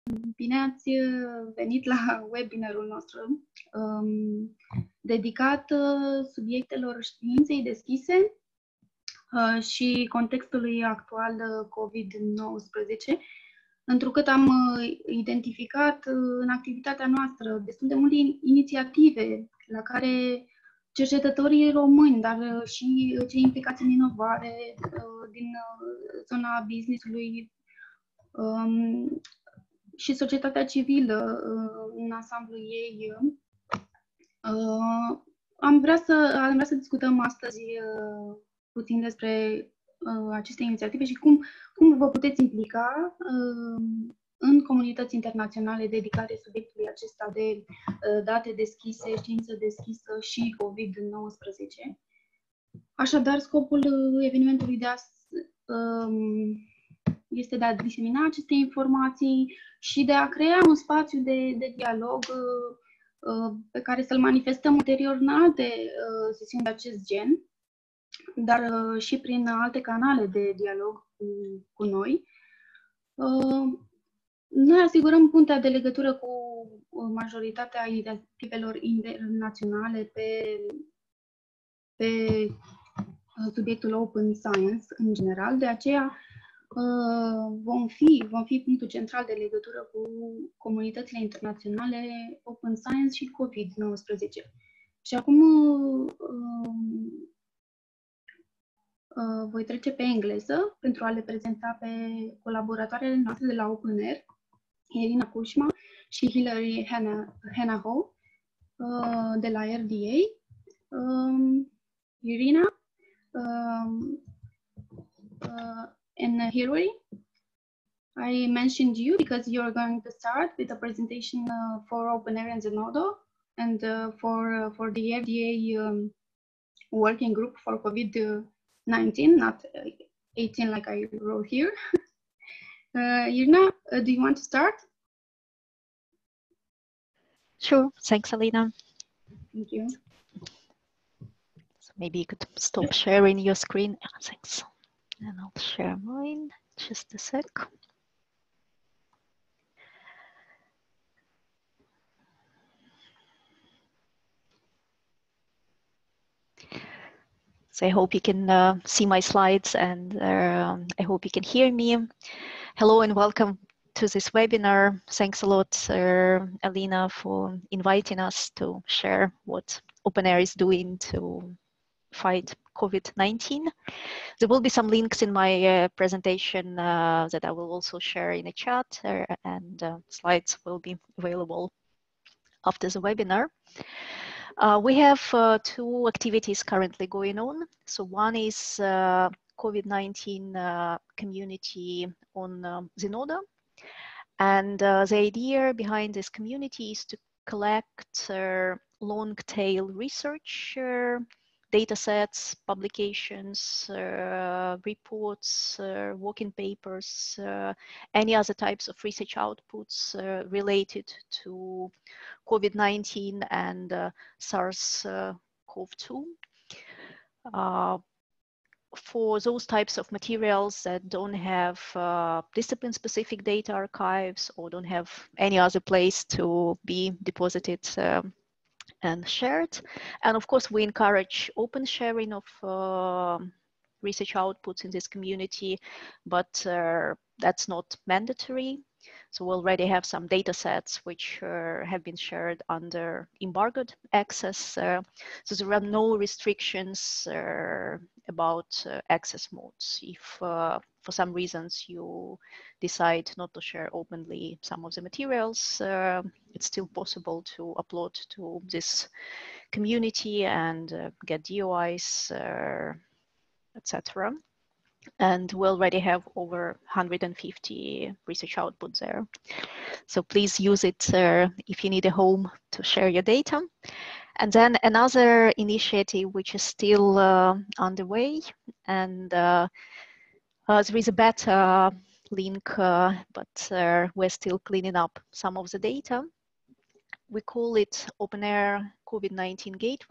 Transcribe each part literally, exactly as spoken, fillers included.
Bine ați venit la webinarul nostru um, dedicat subiectelor științei deschise uh, și contextului actual COVID nouăsprezece, întrucât am identificat în activitatea noastră destul de multe inițiative la care cercetătorii români, dar și cei implicați în inovare din zona business-ului um, și societatea civilă în ansamblul ei. Uh, am vrea să, am vrea să discutăm astăzi uh, puțin despre uh, aceste inițiative și cum, cum vă puteți implica uh, în comunități internaționale dedicate subiectului acesta de uh, date deschise, știință deschisă și COVID nouăsprezece. Așadar, scopul evenimentului de astăzi um, este de a disemina aceste informații și de a crea un spațiu de, de dialog uh, pe care să-l manifestăm ulterior în alte uh, sesiuni de acest gen, dar uh, și prin alte canale de dialog cu, cu noi. Uh, noi asigurăm puntea de legătură cu majoritatea inițiativelor internaționale pe, pe subiectul Open Science în general, de aceea Uh, vom fi, vom fi punctul central de legătură cu comunitățile internaționale Open Science și COVID nouăsprezece. Și acum uh, uh, voi trece pe engleză pentru a le prezenta pe colaboratoarele noastre de la OpenAIRE, Iryna Kuchma și Hilary Hanahoe uh, de la R D A. Um, Iryna, um, uh, and uh, Hilary, I mentioned you because you're going to start with a presentation uh, for OpenAIRE and Zenodo and uh, for uh, for the R D A um, Working Group for COVID nineteen, not uh, eighteen like I wrote here. uh, Iryna, uh, do you want to start? Sure, thanks, Alina. Thank you. So maybe you could stop sharing your screen. Yeah, thanks. And I'll share mine, just a sec. So I hope you can uh, see my slides and uh, I hope you can hear me. Hello and welcome to this webinar. Thanks a lot, uh, Alina, for inviting us to share what OpenAIRE is doing to fight COVID nineteen. There will be some links in my uh, presentation uh, that I will also share in a chat, uh, and uh, slides will be available after the webinar. Uh, we have uh, two activities currently going on. So one is uh, COVID nineteen uh, community on um, Zenodo. And uh, the idea behind this community is to collect uh, long tail research uh, data sets, publications, uh, reports, uh, working papers, uh, any other types of research outputs uh, related to COVID nineteen and uh, SARS CoV two. Uh, for those types of materials that don't have uh, discipline-specific data archives or don't have any other place to be deposited uh, and shared. And of course, we encourage open sharing of uh, research outputs in this community, but uh, that's not mandatory. So we already have some data sets which uh, have been shared under embargoed access. Uh, so there are no restrictions uh, about uh, access modes. If uh, for some reasons you decide not to share openly some of the materials, uh, it's still possible to upload to this community and uh, get D O Is, uh, et cetera. And we already have over one hundred fifty research outputs there. So please use it uh, if you need a home to share your data. And then another initiative which is still uh, underway, and uh, uh, there is a beta link, uh, but uh, we're still cleaning up some of the data. We call it OpenAIRE COVID nineteen Gateway.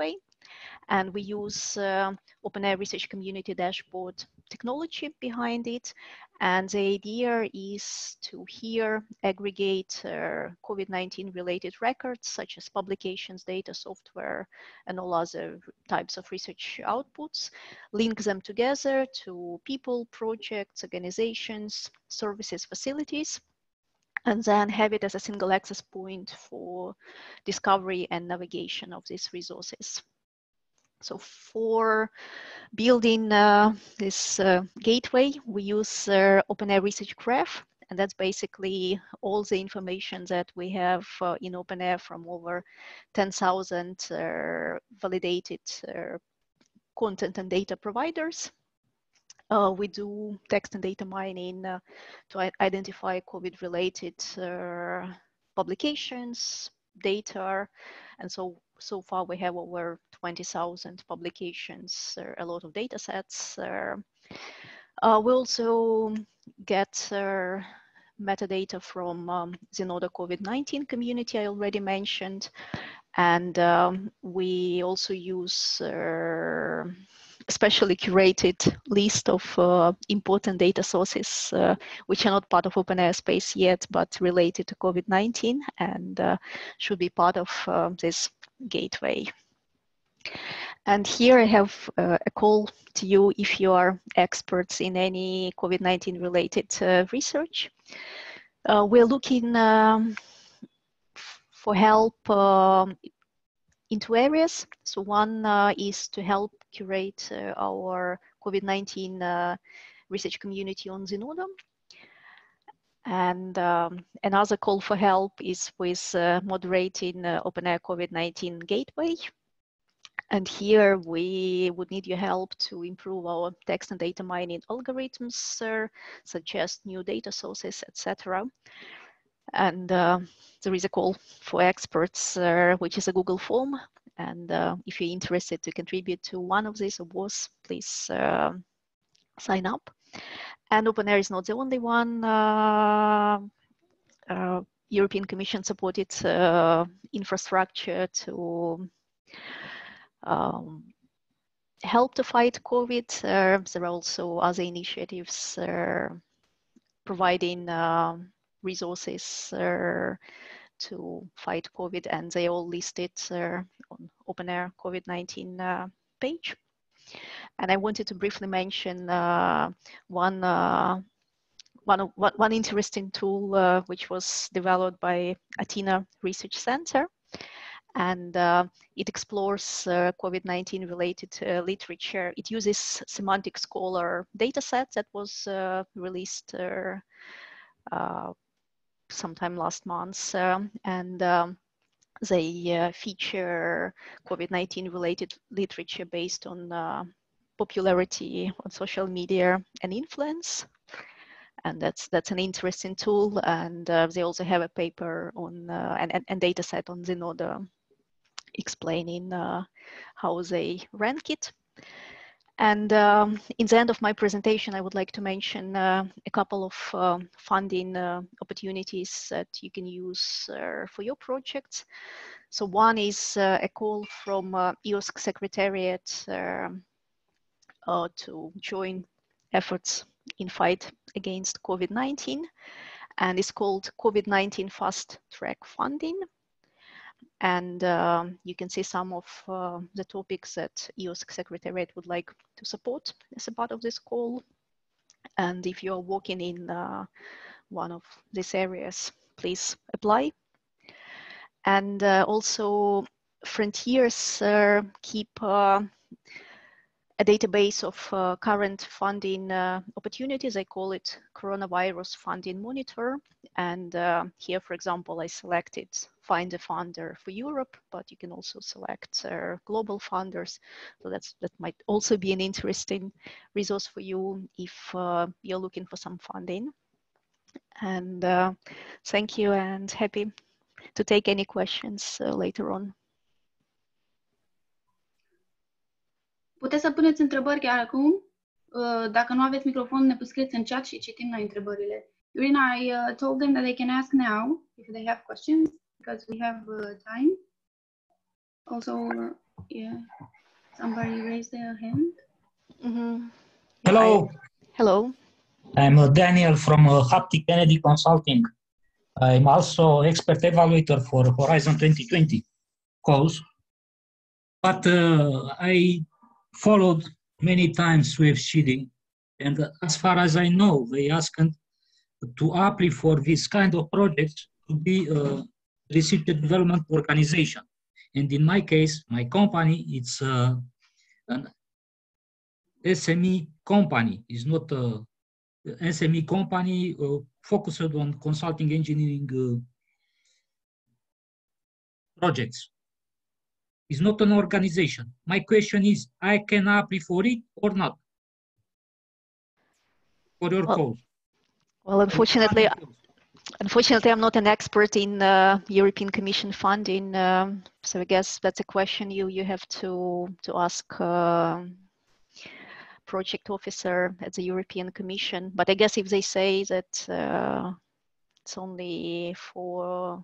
And we use uh, OpenAIRE Research Community Dashboard technology behind it. And the idea is to here aggregate uh, COVID nineteen related records, such as publications, data, software, and all other types of research outputs, link them together to people, projects, organizations, services, facilities, and then have it as a single access point for discovery and navigation of these resources. So for building uh, this uh, gateway, we use uh, OpenAIRE Research Graph, and that's basically all the information that we have uh, in OpenAIRE from over ten thousand uh, validated uh, content and data providers. Uh, we do text and data mining uh, to identify COVID-related uh, publications, data, and so so far we have over twenty thousand publications, uh, a lot of data sets. Uh, uh, we also get uh, metadata from um, the Zenodo COVID nineteen community I already mentioned, and um, we also use uh, specially curated list of uh, important data sources uh, which are not part of OpenAIRE space yet, but related to COVID nineteen and uh, should be part of uh, this gateway. And here I have uh, a call to you if you are experts in any COVID nineteen related uh, research. Uh, we're looking um, for help uh, in two areas. So one uh, is to help curate uh, our COVID nineteen uh, research community on Zenodo. And um, another call for help is with uh, moderating uh, OpenAIRE COVID nineteen Gateway. And here we would need your help to improve our text and data mining algorithms, uh, suggest new data sources, et cetera. And uh, there is a call for experts, uh, which is a Google form. And uh, if you're interested to contribute to one of these or both, please uh, sign up. And OpenAIRE is not the only one. Uh, uh, European Commission supported uh, infrastructure to um, help to fight COVID. Uh, there are also other initiatives uh, providing uh, resources uh, to fight COVID, and they all listed uh, on OpenAIRE COVID nineteen uh, page. And I wanted to briefly mention uh, one, uh, one, of, one, one interesting tool uh, which was developed by Athena Research Center. And uh, it explores uh, COVID nineteen related uh, literature. It uses Semantic Scholar dataset that was uh, released uh, uh, sometime last month. Um, and um, they uh, feature COVID nineteen related literature based on uh, popularity on social media and influence. And that's that's an interesting tool. And uh, they also have a paper on uh, and, and, and data set on Zenodo explaining uh, how they rank it. And um, in the end of my presentation, I would like to mention uh, a couple of uh, funding uh, opportunities that you can use uh, for your projects. So one is uh, a call from uh, E O S C Secretariat uh, uh, to join efforts in fight against COVID nineteen, and it's called COVID nineteen Fast Track Funding. And um, you can see some of uh, the topics that E O S C Secretariat would like to support as a part of this call. And if you are working in uh, one of these areas, please apply. And uh, also Frontiers uh, keep uh, a database of uh, current funding uh, opportunities. I call it Coronavirus Funding Monitor. And uh, here, for example, I selected Find a Funder for Europe, but you can also select uh, global funders. So that's, that might also be an interesting resource for you if uh, you're looking for some funding. And uh, thank you, and happy to take any questions uh, later on. Puteți să puneți întrebări chiar acum. Dacă nu aveți microfon, ne scrieți în chat și citim noi întrebările. Iryna, I uh, told them that they can ask now if they have questions because we have uh, time. Also, uh, yeah. Somebody raised their hand. Mm-hmm. Hello. Hello. I'm uh, Daniel from uh, Haptic Kennedy Consulting. I'm also expert evaluator for Horizon twenty twenty calls. But uh, I followed many times U E F S C D I, and as far as I know, they asked to apply for this kind of projects to be a research and development organization. And in my case, my company, it's uh, an S M E company. It's not a S M E company uh, focused on consulting engineering uh, projects. It's not an organization. My question is, I can apply for it or not? For your well, call. Well, unfortunately, unfortunately, I'm not an expert in uh, European Commission funding, um, so I guess that's a question you you have to to ask uh, project officer at the European Commission. But I guess if they say that uh, it's only for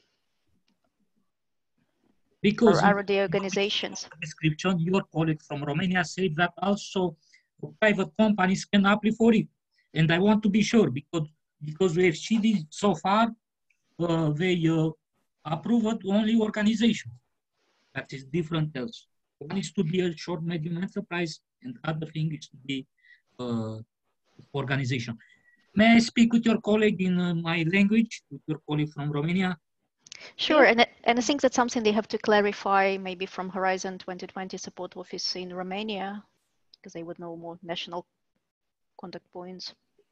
because R D A organizations. Description, your colleague from Romania said that also private companies can apply for it, and I want to be sure because because U E F S C D I so far uh, they uh, approved only organizations. That is different else. One is to be a short medium enterprise, and other thing is to be uh, organization. May I speak with your colleague in uh, my language, with your colleague from Romania? Sure, and, and I think that's something they have to clarify maybe from Horizon twenty twenty support office in Romania, because they would know more national contact points.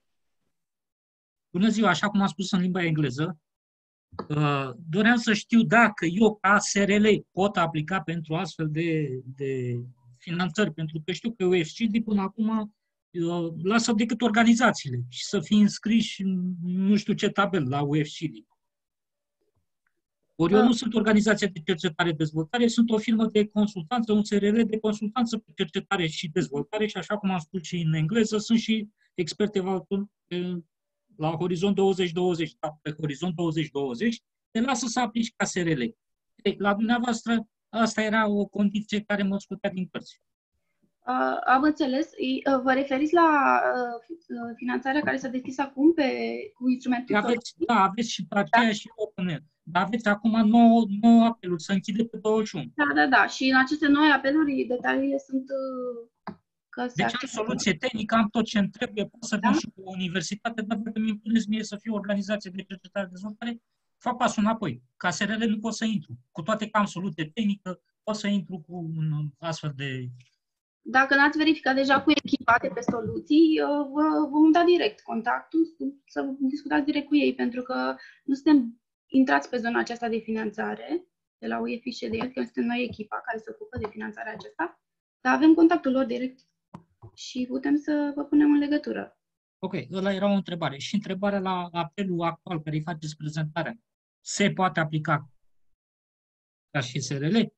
Bună ziua, așa cum am spus în limba engleză, uh, doream să știu dacă eu ca S R L pot aplica pentru astfel de, de finanțări, pentru că știu că U E F S C D I până acum uh, lasă decât organizațiile și să fie înscriși nu știu ce tabel la U E F S C D I. Ori eu nu sunt organizație de cercetare-dezvoltare, sunt o firmă de consultanță, un S R L de consultanță pe cercetare și dezvoltare și așa cum am spus și în engleză, sunt și expert evaluator la Horizon douăzeci douăzeci. Pe Horizon douăzeci douăzeci te lasă să aplici ca S R L. La dumneavoastră, asta era o condiție care mă scutea din părți. Uh, am înțeles. Uh, vă referiți la uh, finanțarea care s-a deschis acum pe, cu instrumentul? Aveți, da, aveți și pe aceea da. Și OpenAIRE. Dar aveți acum nouă, nouă apeluri, să închide pe douăzeci și unu. Da, da, da. Și în aceste noi apeluri, detaliile sunt uh, că se Deci am soluție tehnică, am tot ce îmi trebuie, pot să vin da? Și cu o universitate, dar dacă mi impuneți mie să fiu o organizație de cercetare-dezvoltare, fac pasul înapoi. Ca S R L nu pot să intru. Cu toate că am soluție tehnică, pot să intru cu un astfel de... Dacă n-ați verificat deja cu echipa de pe soluții, vă vom da direct contactul, să discutați direct cu ei, pentru că nu suntem intrați pe zona aceasta de finanțare de la U E F I S C D I, că suntem noi echipa care se ocupă de finanțarea aceasta, dar avem contactul lor direct și putem să vă punem în legătură. Ok, ăla era o întrebare. Și întrebarea la apelul actual care îi faceți prezentarea. Se poate aplica ca și S R L?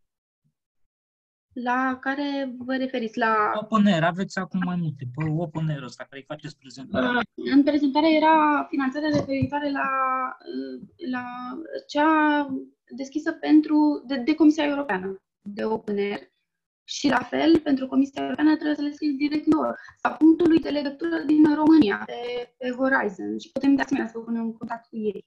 La care vă referiți? La OpenAIRE, aveți acum mai multe, pe OpenAIRE ăsta care îi faceți prezentarea. În prezentare era finanțarea referitoare la, la cea deschisă pentru, de, de Comisia Europeană, de OpenAIRE. Și la fel, pentru Comisia Europeană trebuie să le scrieți direct lor. Sau punctului de legătură din România, pe, pe Horizon. Și putem de asemenea să vă punem în contact cu ei.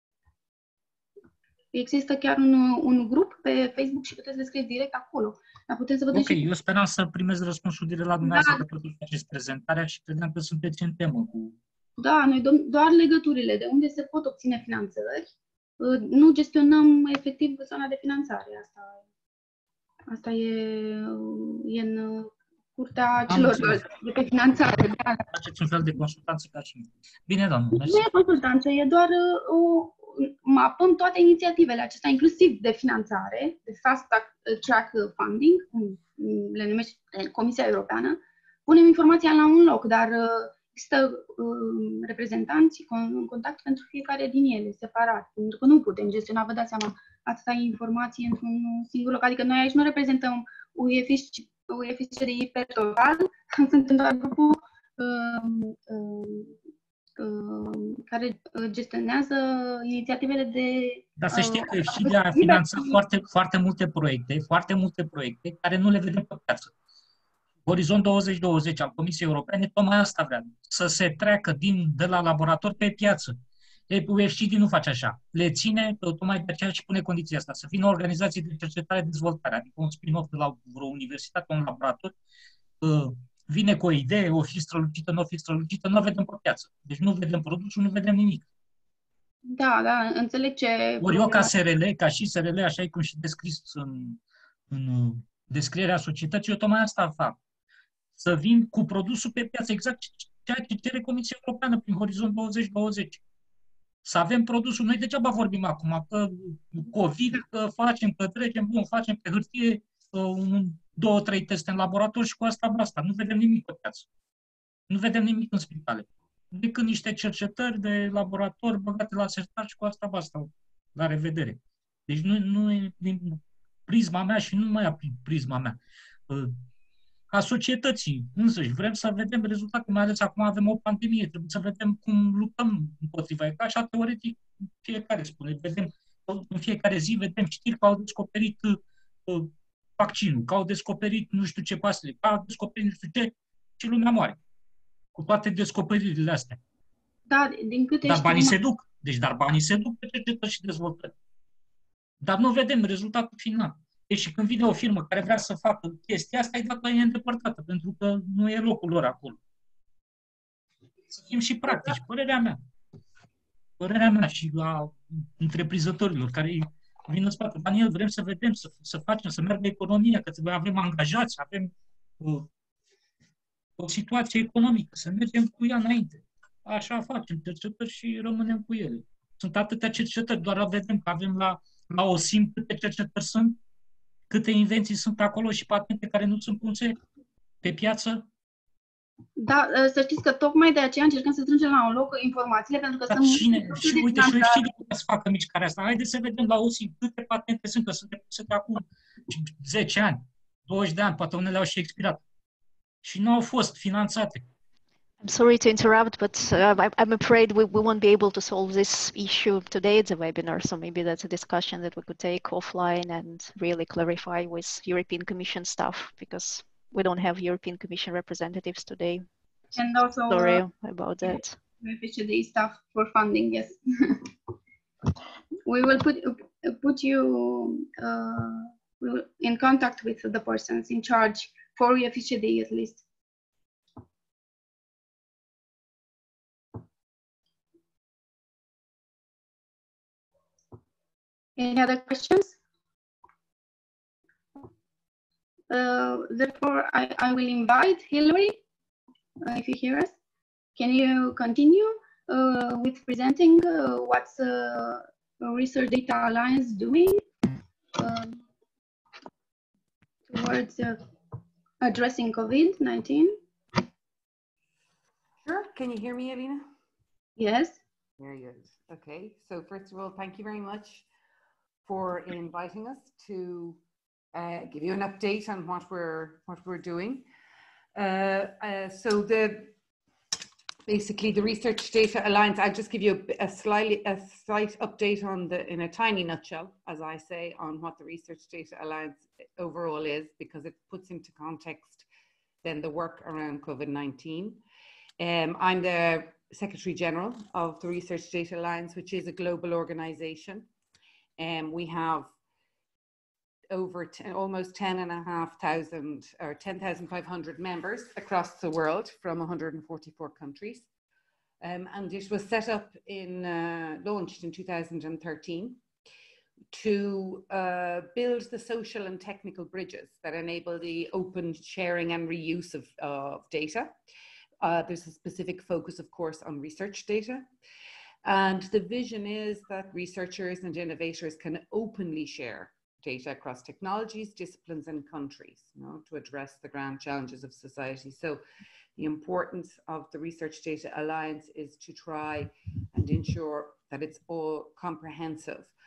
Există chiar un, un grup pe Facebook și puteți să le scrieți direct acolo. Dar putem să vă ok, eu speram să primez răspunsul direct la dumneavoastră, da. Că totuși faceți prezentarea și credeam că sunteți în temă cu... Da, noi doar legăturile de unde se pot obține finanțări. Nu gestionăm efectiv zona de finanțare. Asta, asta e, e în curtea celorlalți de pe finanțare. Da. Faceți un fel de consultanță ca și mine. Bine, doamnă, mersi. Nu e consultanță, e doar o... mapăm toate inițiativele acestea, inclusiv de finanțare, de fast track funding, le numește Comisia Europeană, punem informația la un loc, dar există reprezentanți în contact pentru fiecare din ele, separat, pentru că nu putem gestiona, vă dați seama, atâta informație într-un singur loc, adică noi aici nu reprezentăm U E F I S C D I pe total, suntem doar grupul care gestionează inițiativele de... Dar să știi că și de a finanța foarte, foarte multe proiecte, foarte multe proiecte care nu le vedem pe piață. Orizont douăzeci douăzeci al Comisiei Europene, tocmai asta vrea, să se treacă din, de la laborator pe piață. U E F S C D I nu face așa. Le ține, tocmai de aceea și pune condiția asta, să vină organizații de cercetare-dezvoltare, adică un spin-off de la vreo universitate, un laborator, vine cu o idee, o fi strălucită, nu o fi strălucită, nu o vedem pe piață. Deci nu vedem produsul, nu vedem nimic. Da, da, înțeleg ce... Ori eu ca S R L, ca și S R L, așa e cum și descris în, în descrierea societății, eu tocmai asta fac. Să vin cu produsul pe piață, exact ceea ce cere Comisia Europeană prin Orizont douăzeci douăzeci. Să avem produsul. Noi degeaba vorbim acum că COVID, că facem, că trecem, bun, facem pe hârtie un, două, trei teste în laborator și cu asta basta. Nu vedem nimic pe piață. Nu vedem nimic în spitale. Decât niște cercetări de laborator băgate la sertar și cu asta basta. La revedere. Deci nu, nu e din prisma mea și nu mai e prisma mea. A societății însăși. Vrem să vedem rezultate, mai ales acum avem o pandemie, trebuie să vedem cum luptăm împotriva ei. Ca așa, teoretic, fiecare spune. Vedem, în fiecare zi vedem știri că au descoperit uh, vaccinul, că au descoperit nu știu ce pasăre, că au descoperit nu știu ce și lumea moare. Cu toate descoperirile astea. Da, din câte dar banii știu, se duc. Deci, dar banii se duc pe cercetări și dezvoltări. Dar nu vedem rezultatul final. Deci când vine o firmă care vrea să facă chestia asta, e dată e îndepărtată, pentru că nu e locul lor acolo. Să fim și practici, părerea mea. Părerea mea și a întreprinzătorilor care vin în spate. Daniel, vrem să vedem, să, să facem, să meargă economia, că avem angajați, avem o, o situație economică, să mergem cu ea înainte. Așa facem cercetări și rămânem cu ele. Sunt atâtea cercetări, doar vedem că avem la, la o sim câte cercetări sunt, câte invenții sunt acolo și patente care nu sunt puse pe piață? Da, să știți că tocmai de aceea încercăm să strângem la un loc informațiile, pentru că Dar sunt... cine? Și uite, și U E F S C D I putea să facă mișcarea asta. Haideți să vedem la O S I câte patente sunt, că sunt depuse de acum zece ani, douăzeci de ani, poate unele au și expirat. Și nu au fost finanțate. I'm sorry to interrupt, but uh, I'm afraid we, we won't be able to solve this issue today at the webinar. So maybe that's a discussion that we could take offline and really clarify with European Commission staff, because we don't have European Commission representatives today. And also, sorry uh, about that. U E F I S C D I staff for funding, yes. We will put put you uh, we will, in contact with the persons in charge for U E F I S C D I at least. Any other questions? Uh, therefore, I, I will invite Hilary, uh, if you hear us. Can you continue uh, with presenting uh, what's uh, Research Data Alliance doing uh, towards uh, addressing COVID nineteen? Sure. Can you hear me, Alina? Yes. Very good. Okay. So first of all, thank you very much for inviting us to uh, give you an update on what we're what we're doing. Uh, uh, so the basically the Research Data Alliance. I'll just give you a, a slightly a slight update on the in a tiny nutshell, as I say, on what the Research Data Alliance overall is, because it puts into context then the work around COVID nineteen. Um, I'm the Secretary General of the Research Data Alliance, which is a global organization. And um, we have over ten, almost ten and a half thousand or ten thousand five hundred members across the world from one hundred forty-four countries. Um, and it was set up in, uh, launched in two thousand thirteen to uh, build the social and technical bridges that enable the open sharing and reuse of, uh, of data. Uh, there's a specific focus, of course, on research data. And the vision is that researchers and innovators can openly share data across technologies, disciplines, and countries, you know, to address the grand challenges of society. So the importance of the Research Data Alliance is to try and ensure that it's all comprehensive,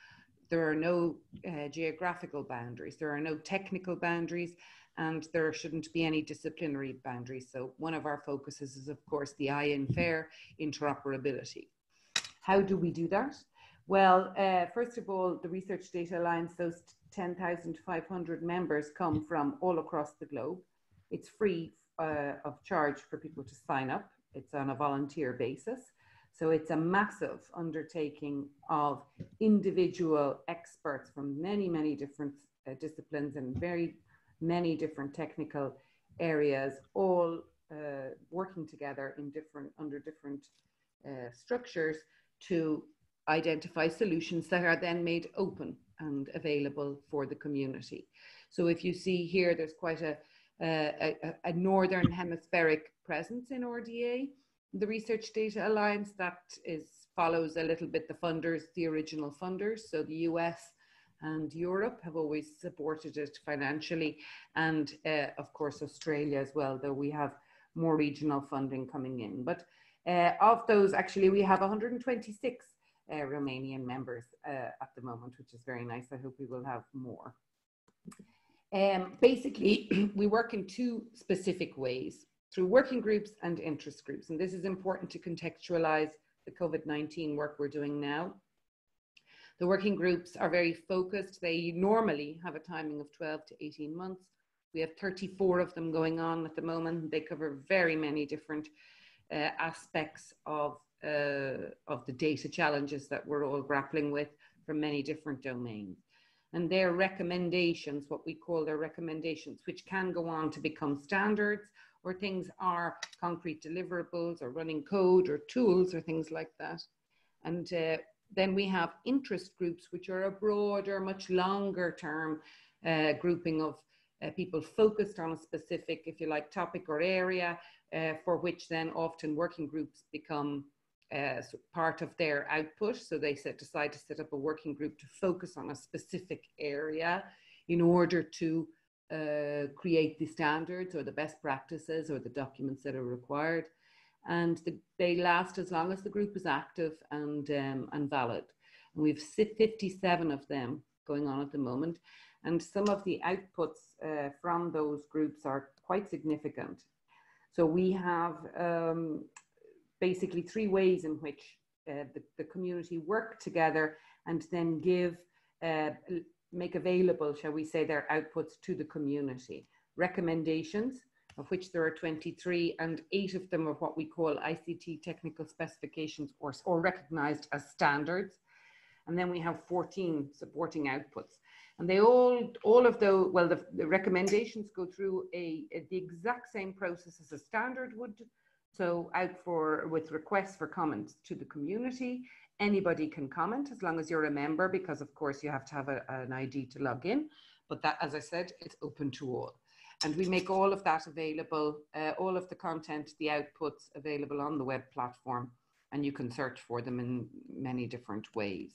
there are no uh, geographical boundaries, there are no technical boundaries, and there shouldn't be any disciplinary boundaries. So one of our focuses is, of course, the INFAIR interoperability. How do we do that? Well, uh, first of all, the Research Data Alliance, those ten thousand five hundred members come from all across the globe. It's free uh, of charge for people to sign up. It's on a volunteer basis. So it's a massive undertaking of individual experts from many, many different uh, disciplines and very many different technical areas, all uh, working together in different, under different uh, structures to identify solutions that are then made open and available for the community. So if you see here, there's quite a, a, a, a Northern Hemispheric presence in R D A. The Research Data Alliance, that is, follows a little bit the funders, the original funders. So the U S and Europe have always supported it financially. And uh, of course, Australia as well, though we have more regional funding coming in. But uh, of those, actually, we have one hundred twenty-six uh, Romanian members uh, at the moment, which is very nice. I hope we will have more. Um, basically, we work in two specific ways, through working groups and interest groups. And this is important to contextualize the COVID nineteen work we're doing now. The working groups are very focused. They normally have a timing of twelve to eighteen months. We have thirty-four of them going on at the moment. They cover very many different uh, aspects of, uh, of the data challenges that we're all grappling with from many different domains. And their recommendations, what we call their recommendations, which can go on to become standards, or things are concrete deliverables or running code or tools or things like that. And uh, then we have interest groups, which are a broader, much longer term uh, grouping of uh, people focused on a specific, if you like, topic or area, uh, for which then often working groups become uh, part of their output. So they set, decide to set up a working group to focus on a specific area in order to Uh, create the standards or the best practices or the documents that are required. And the, they last as long as the group is active and, um, and valid. And we've fifty-seven of them going on at the moment. And some of the outputs uh, from those groups are quite significant. So we have um, basically three ways in which uh, the, the community work together and then give uh, make available, shall we say, their outputs to the community. Recommendations, of which there are twenty-three, and eight of them are what we call I C T technical specifications or, or recognized as standards. And then we have fourteen supporting outputs. And they all, all of the, well, the, the recommendations go through a, a, the exact same process as a standard would. So out for, with requests for comments to the community. Anybody can comment as long as you're a member, because of course you have to have a, an I D to log in. But that, as I said, it's open to all. And we make all of that available, uh, all of the content, the outputs available on the web platform, and you can search for them in many different ways.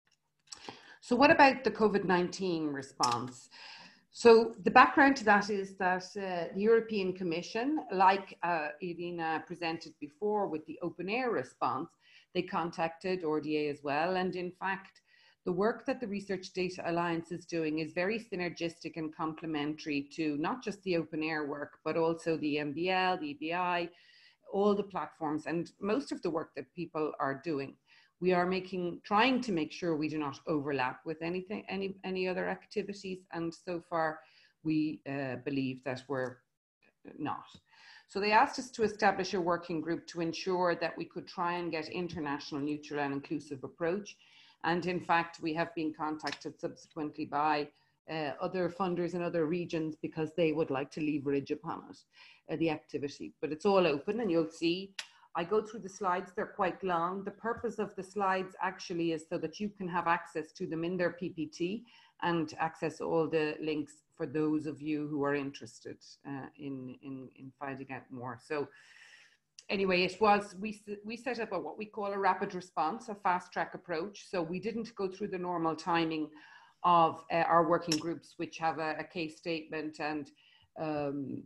So what about the COVID nineteen response? So the background to that is that uh, the European Commission, like uh, Iryna presented before with the OpenAIRE response, they contacted R D A as well. And in fact, the work that the Research Data Alliance is doing is very synergistic and complementary to not just the OpenAIRE work, but also the M B L, the E B I, all the platforms, and most of the work that people are doing. We are making, trying to make sure we do not overlap with anything, any, any other activities. And so far, we uh, believe that we're not. So they asked us to establish a working group to ensure that we could try and get international, neutral and inclusive approach. And in fact, we have been contacted subsequently by uh, other funders in other regions because they would like to leverage upon it, uh, the activity. But it's all open, and you'll see, I go through the slides, they're quite long. The purpose of the slides actually is so that you can have access to them in their P P T and access all the links for those of you who are interested uh, in, in, in finding out more. So anyway, it was, we, we set up a, what we call a rapid response, a fast track approach. So we didn't go through the normal timing of uh, our working groups, which have a, a case statement and um,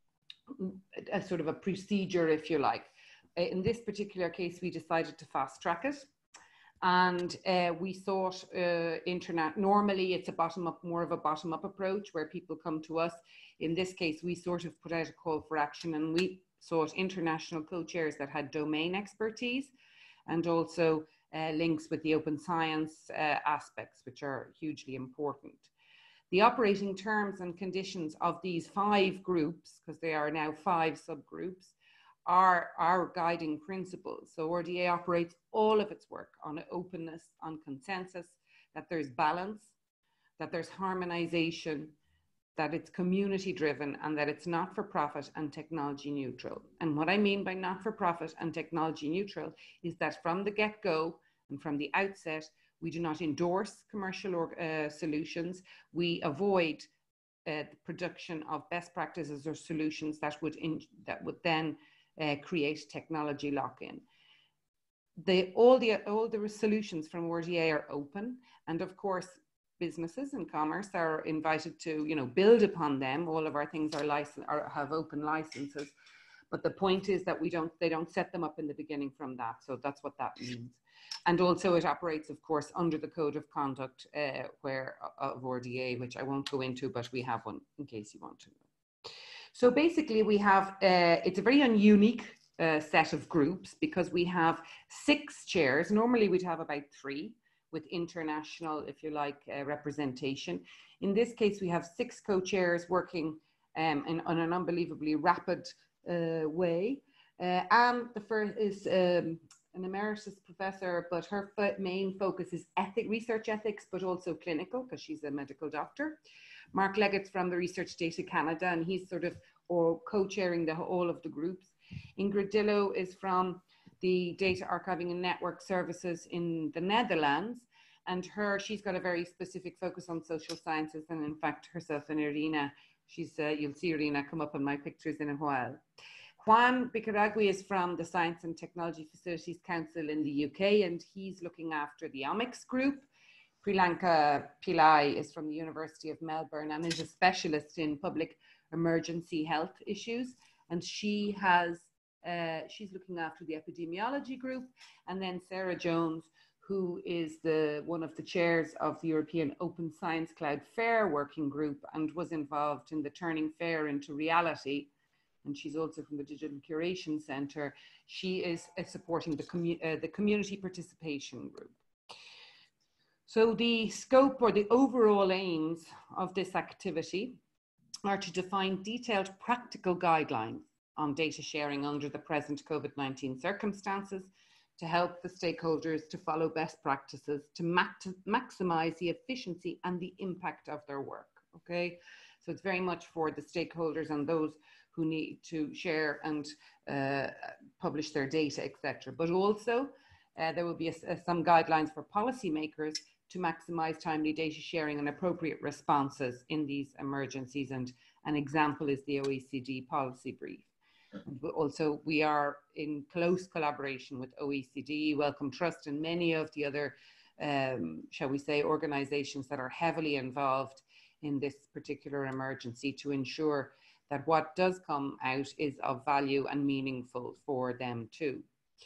a sort of a procedure, if you like. In this particular case, we decided to fast track it. And uh, we thought uh, internet, normally it's a bottom up, more of a bottom up approach where people come to us. In this case, we sort of put out a call for action, and we sought international co-chairs that had domain expertise and also uh, links with the open science uh, aspects, which are hugely important. The operating terms and conditions of these five groups, because they are now five subgroups, are our guiding principles. So R D A operates all of its work on openness, on consensus, that there's balance, that there's harmonization, that it's community driven, and that it's not for profit and technology neutral. And what I mean by not for profit and technology neutral is that from the get-go and from the outset, we do not endorse commercial or, uh, solutions. We avoid uh, the production of best practices or solutions that would, in, that would then Uh, create technology lock-in. The, all, the, all the solutions from R D A are open, and of course businesses and commerce are invited to, you know, build upon them. All of our things are licensed or have open licenses, but the point is that we don't, they don't set them up in the beginning from that. So that's what that means. And also it operates, of course, under the code of conduct uh, where of R D A, which I won't go into, but we have one in case you want to know. So basically we have, uh, it's a very unique uh, set of groups because we have six chairs. Normally we'd have about three with international, if you like, uh, representation. In this case, we have six co-chairs working um, in, on an unbelievably rapid uh, way. Uh, and the first is um, an emeritus professor, but her main focus is ethic, research ethics, but also clinical, because she's a medical doctor. Mark Leggett's from the Research Data Canada, and he's sort of or co-chairing the all of the groups. Ingrid Dillo is from the Data Archiving and Network Services in the Netherlands, and her she's got a very specific focus on social sciences, and in fact herself and Iryna, she's uh, you'll see Iryna come up in my pictures in a while. Juan Bicaragui is from the Science and Technology Facilities Council in the U K, and he's looking after the omics group. Priyanka Pillai is from the University of Melbourne and is a specialist in public emergency health issues. And she has, uh, she's looking after the epidemiology group. And then Sarah Jones, who is the one of the chairs of the European Open Science Cloud Fair Working Group and was involved in the turning fair into reality. And she's also from the Digital Curation Centre. She is uh, supporting the, commu uh, the community participation group. So the scope or the overall aims of this activity are to define detailed practical guidelines on data sharing under the present COVID nineteen circumstances, to help the stakeholders to follow best practices, to maximize the efficiency and the impact of their work, okay? So it's very much for the stakeholders and those who need to share and uh, publish their data, et cetera. But also uh, there will be a, a, some guidelines for policymakers to maximize timely data sharing and appropriate responses in these emergencies. And an example is the O E C D policy brief. But also, we are in close collaboration with O E C D, Wellcome Trust, and many of the other, um, shall we say, organizations that are heavily involved in this particular emergency to ensure that what does come out is of value and meaningful for them too.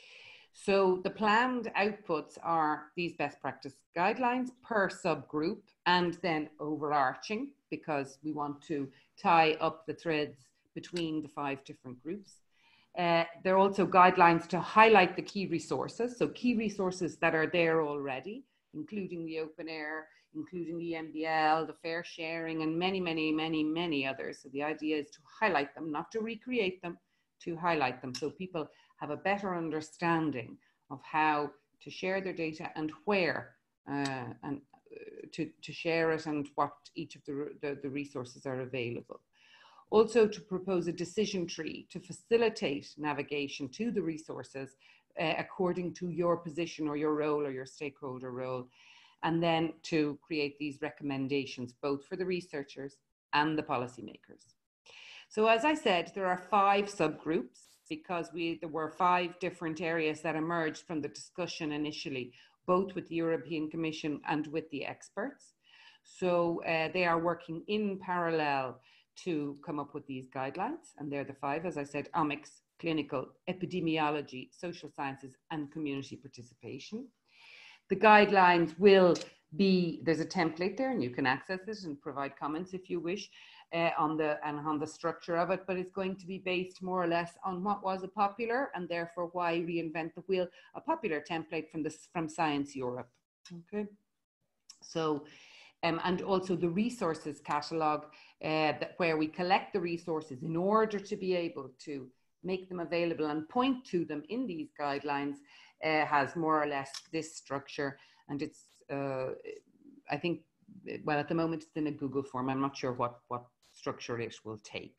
So the planned outputs are these best practice guidelines per subgroup, and then overarching, because we want to tie up the threads between the five different groups. Uh, there are also guidelines to highlight the key resources. So key resources that are there already, including the OpenAIRE, including the M B L, the fair sharing, and many, many, many, many others. So the idea is to highlight them, not to recreate them, to highlight them so people have a better understanding of how to share their data and where uh, and uh, to, to share it and what each of the, the, the resources are available. Also to propose a decision tree to facilitate navigation to the resources uh, according to your position or your role or your stakeholder role, and then to create these recommendations both for the researchers and the policymakers. So as I said, there are five subgroups because we, there were five different areas that emerged from the discussion initially, both with the European Commission and with the experts. So uh, they are working in parallel to come up with these guidelines. And they're the five, as I said, omics, clinical, epidemiology, social sciences, and community participation. The guidelines will be, there's a template there and you can access it and provide comments if you wish uh, on the and on the structure of it, but it's going to be based more or less on what was a popular, and therefore why reinvent the wheel, a popular template from this from Science Europe. Okay, so um, and also the resources catalogue uh, that where we collect the resources in order to be able to make them available and point to them in these guidelines uh, has more or less this structure. And it's, uh, I think, well, at the moment it's in a Google form. I'm not sure what, what structure it will take.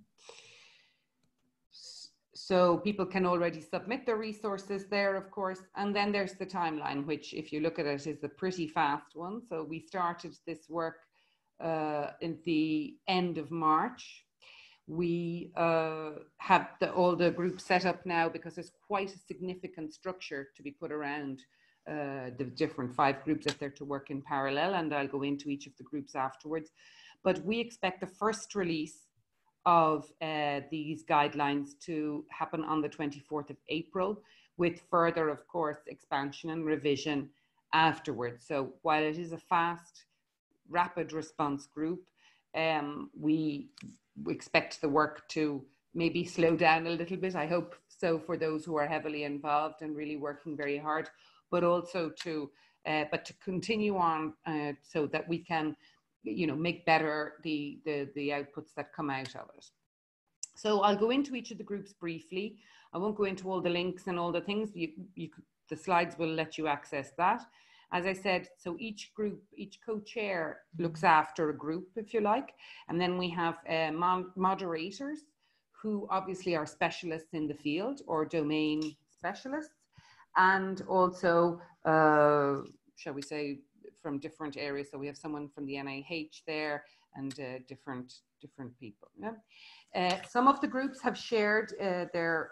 So people can already submit their resources there, of course. And then there's the timeline, which if you look at it is a pretty fast one. So we started this work uh, in the end of March. We uh, have the, all the groups set up now because there's quite a significant structure to be put around uh, the different five groups that they're to work in parallel, and I'll go into each of the groups afterwards. But we expect the first release of uh, these guidelines to happen on the twenty-fourth of April, with further, of course, expansion and revision afterwards. So while it is a fast, rapid response group, um, we We expect the work to maybe slow down a little bit. I hope so for those who are heavily involved and really working very hard, but also to, uh, but to continue on uh, so that we can, you know, make better the, the, the outputs that come out of it. So I'll go into each of the groups briefly. I won't go into all the links and all the things. You, you, the slides will let you access that. As I said, so each group, each co-chair looks after a group, if you like. And then we have uh, mod moderators who obviously are specialists in the field or domain specialists. And also, uh, shall we say, from different areas. So we have someone from the N I H there and uh, different, different people. Yeah? Uh, some of the groups have shared uh, their,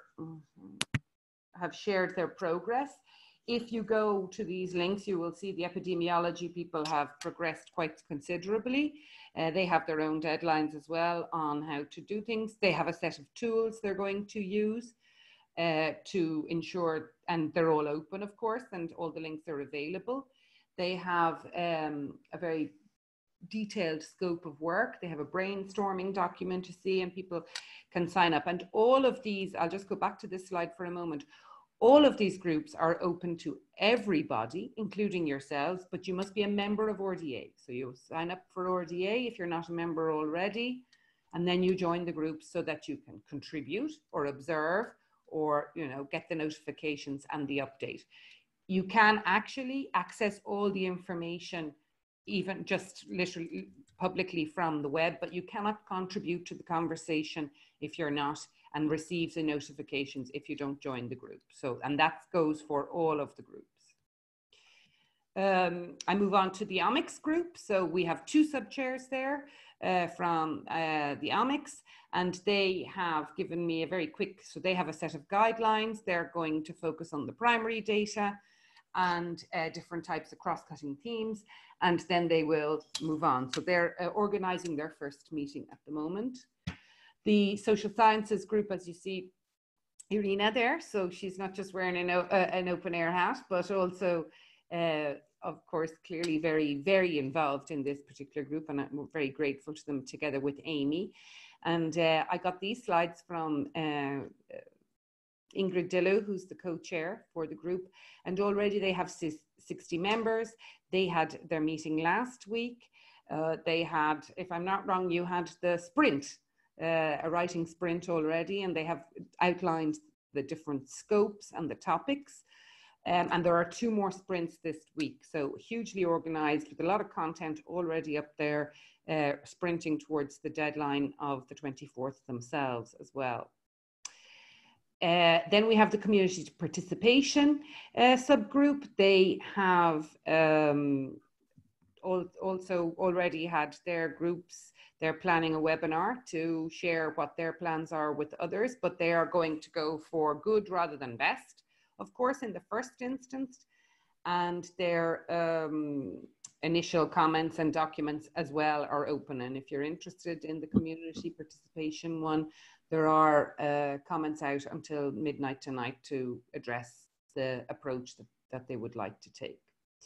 have shared their progress. If you go to these links, you will see the epidemiology people have progressed quite considerably. Uh, they have their own deadlines as well on how to do things. They have a set of tools they're going to use uh, to ensure, and they're all open, of course, and all the links are available. They have um, a very detailed scope of work. They have a brainstorming document to see, and people can sign up. And all of these, I'll just go back to this slide for a moment. All of these groups are open to everybody, including yourselves, but you must be a member of R D A. So you sign up for R D A if you're not a member already, and then you join the group so that you can contribute or observe or, you know, get the notifications and the update. You can actually access all the information, even just literally publicly from the web, but you cannot contribute to the conversation if you're not, and receive the notifications if you don't join the group. So, and that goes for all of the groups. Um, I move on to the omics group. So we have two sub-chairs there uh, from uh, the omics, and they have given me a very quick, so they have a set of guidelines. They're going to focus on the primary data and uh, different types of cross-cutting themes, and then they will move on. So they're uh, organizing their first meeting at the moment. The social sciences group, as you see, Iryna there, so she's not just wearing an, uh, an OpenAIRE hat, but also, uh, of course, clearly very, very involved in this particular group, and I'm very grateful to them together with Amy. And uh, I got these slides from uh, Ingrid Dillu, who's the co-chair for the group, and already they have sixty members. They had their meeting last week. Uh, they had, if I'm not wrong, you had the sprint, uh, a writing sprint already, and they have outlined the different scopes and the topics. Um, and there are two more sprints this week. So hugely organized with a lot of content already up there, uh, sprinting towards the deadline of the twenty-fourth themselves as well. Uh, then we have the community participation uh, subgroup. They have um, al also already had their groups. They're planning a webinar to share what their plans are with others, but they are going to go for good rather than best, of course, in the first instance. And their um, initial comments and documents as well are open. And if you're interested in the community participation one, there are uh, comments out until midnight tonight to address the approach that, that they would like to take.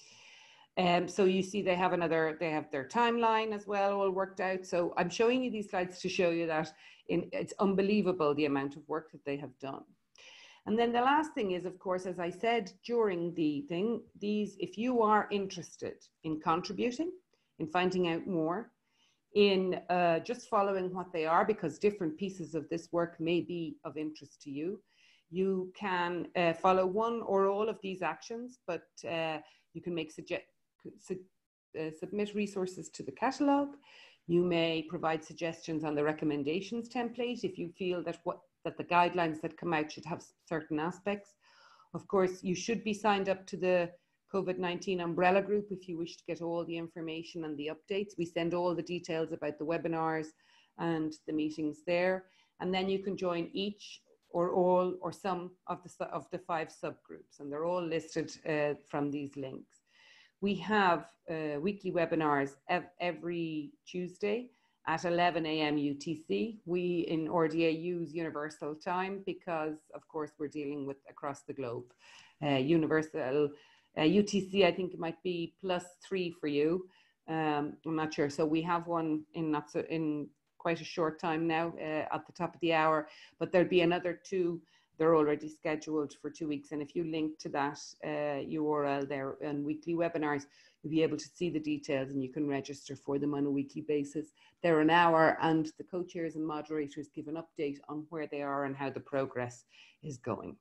Um, so you see they have another, they have their timeline as well, all worked out. So I'm showing you these slides to show you that in, it's unbelievable the amount of work that they have done. And then the last thing is, of course, as I said during the thing, these, if you are interested in contributing, in finding out more, in uh, just following what they are, because different pieces of this work may be of interest to you, you can uh, follow one or all of these actions, but uh, you can make suggest su uh, submit resources to the catalogue. You may provide suggestions on the recommendations template if you feel that what that the guidelines that come out should have certain aspects. Of course, you should be signed up to the COVID nineteen umbrella group if you wish to get all the information and the updates. We send all the details about the webinars and the meetings there. And then you can join each or all or some of the, of the five subgroups, and they're all listed uh, from these links. We have uh, weekly webinars ev every Tuesday at eleven A M U T C. We in R D A use universal time because, of course, we're dealing with across the globe. Uh, universal uh, U T C, I think it might be plus three for you. Um, I'm not sure. So we have one in not so in quite a short time now uh, at the top of the hour, but there'll be another two. They're already scheduled for two weeks. And if you link to that uh, U R L there on weekly webinars, you'll be able to see the details and you can register for them on a weekly basis. They're an hour and the co-chairs and moderators give an update on where they are and how the progress is going.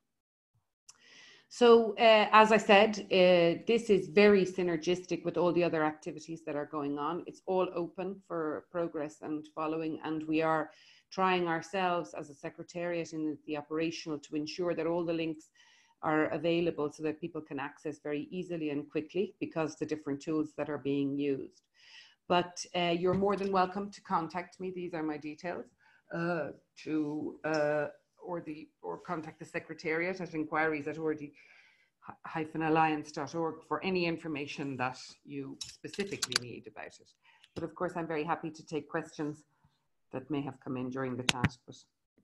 So uh, as I said, uh, this is very synergistic with all the other activities that are going on. It's all open for progress and following, and we are trying ourselves as a secretariat in the operational to ensure that all the links are available so that people can access very easily and quickly because the different tools that are being used. But uh, you're more than welcome to contact me. These are my details uh, to uh, or the or contact the secretariat at inquiries at R D A alliance dot org for any information that you specifically need about it. But of course, I'm very happy to take questions that may have come in during the chat. But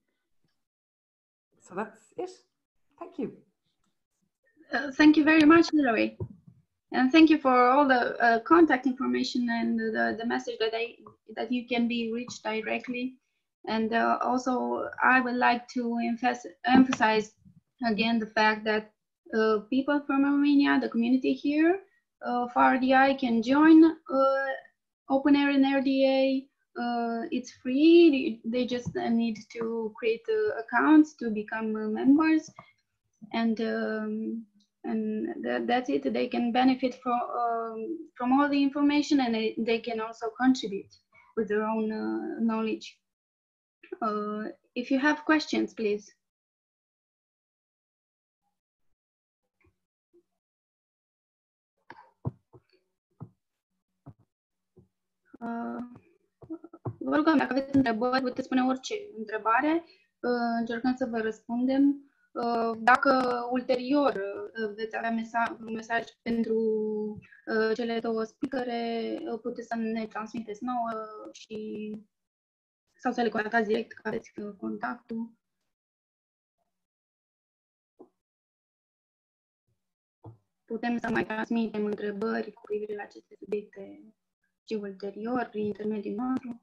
so that's it. Thank you. Uh, thank you very much, Hilary. And thank you for all the uh, contact information and the, the message that, I, that you can be reached directly. And uh, also, I would like to emphasize again the fact that uh, people from Romania, the community here of R D I, can join uh, OpenAIRE and R D A. Uh, it's free. They just need to create uh, accounts to become uh, members, and um, and th that's it. They can benefit from um, from all the information, and they, they can also contribute with their own uh, knowledge. Uh, if you have questions, please. Uh, Vă rugăm, dacă aveți întrebări, puteți spune orice întrebare, încercăm să vă răspundem. Dacă ulterior veți avea mesaj, un mesaj pentru cele două speakere, puteți să ne transmiteți nouă și, sau să le contactați direct, că aveți contactul. Putem să mai transmitem întrebări cu privire la aceste subiecte și ulterior, prin intermediul nostru.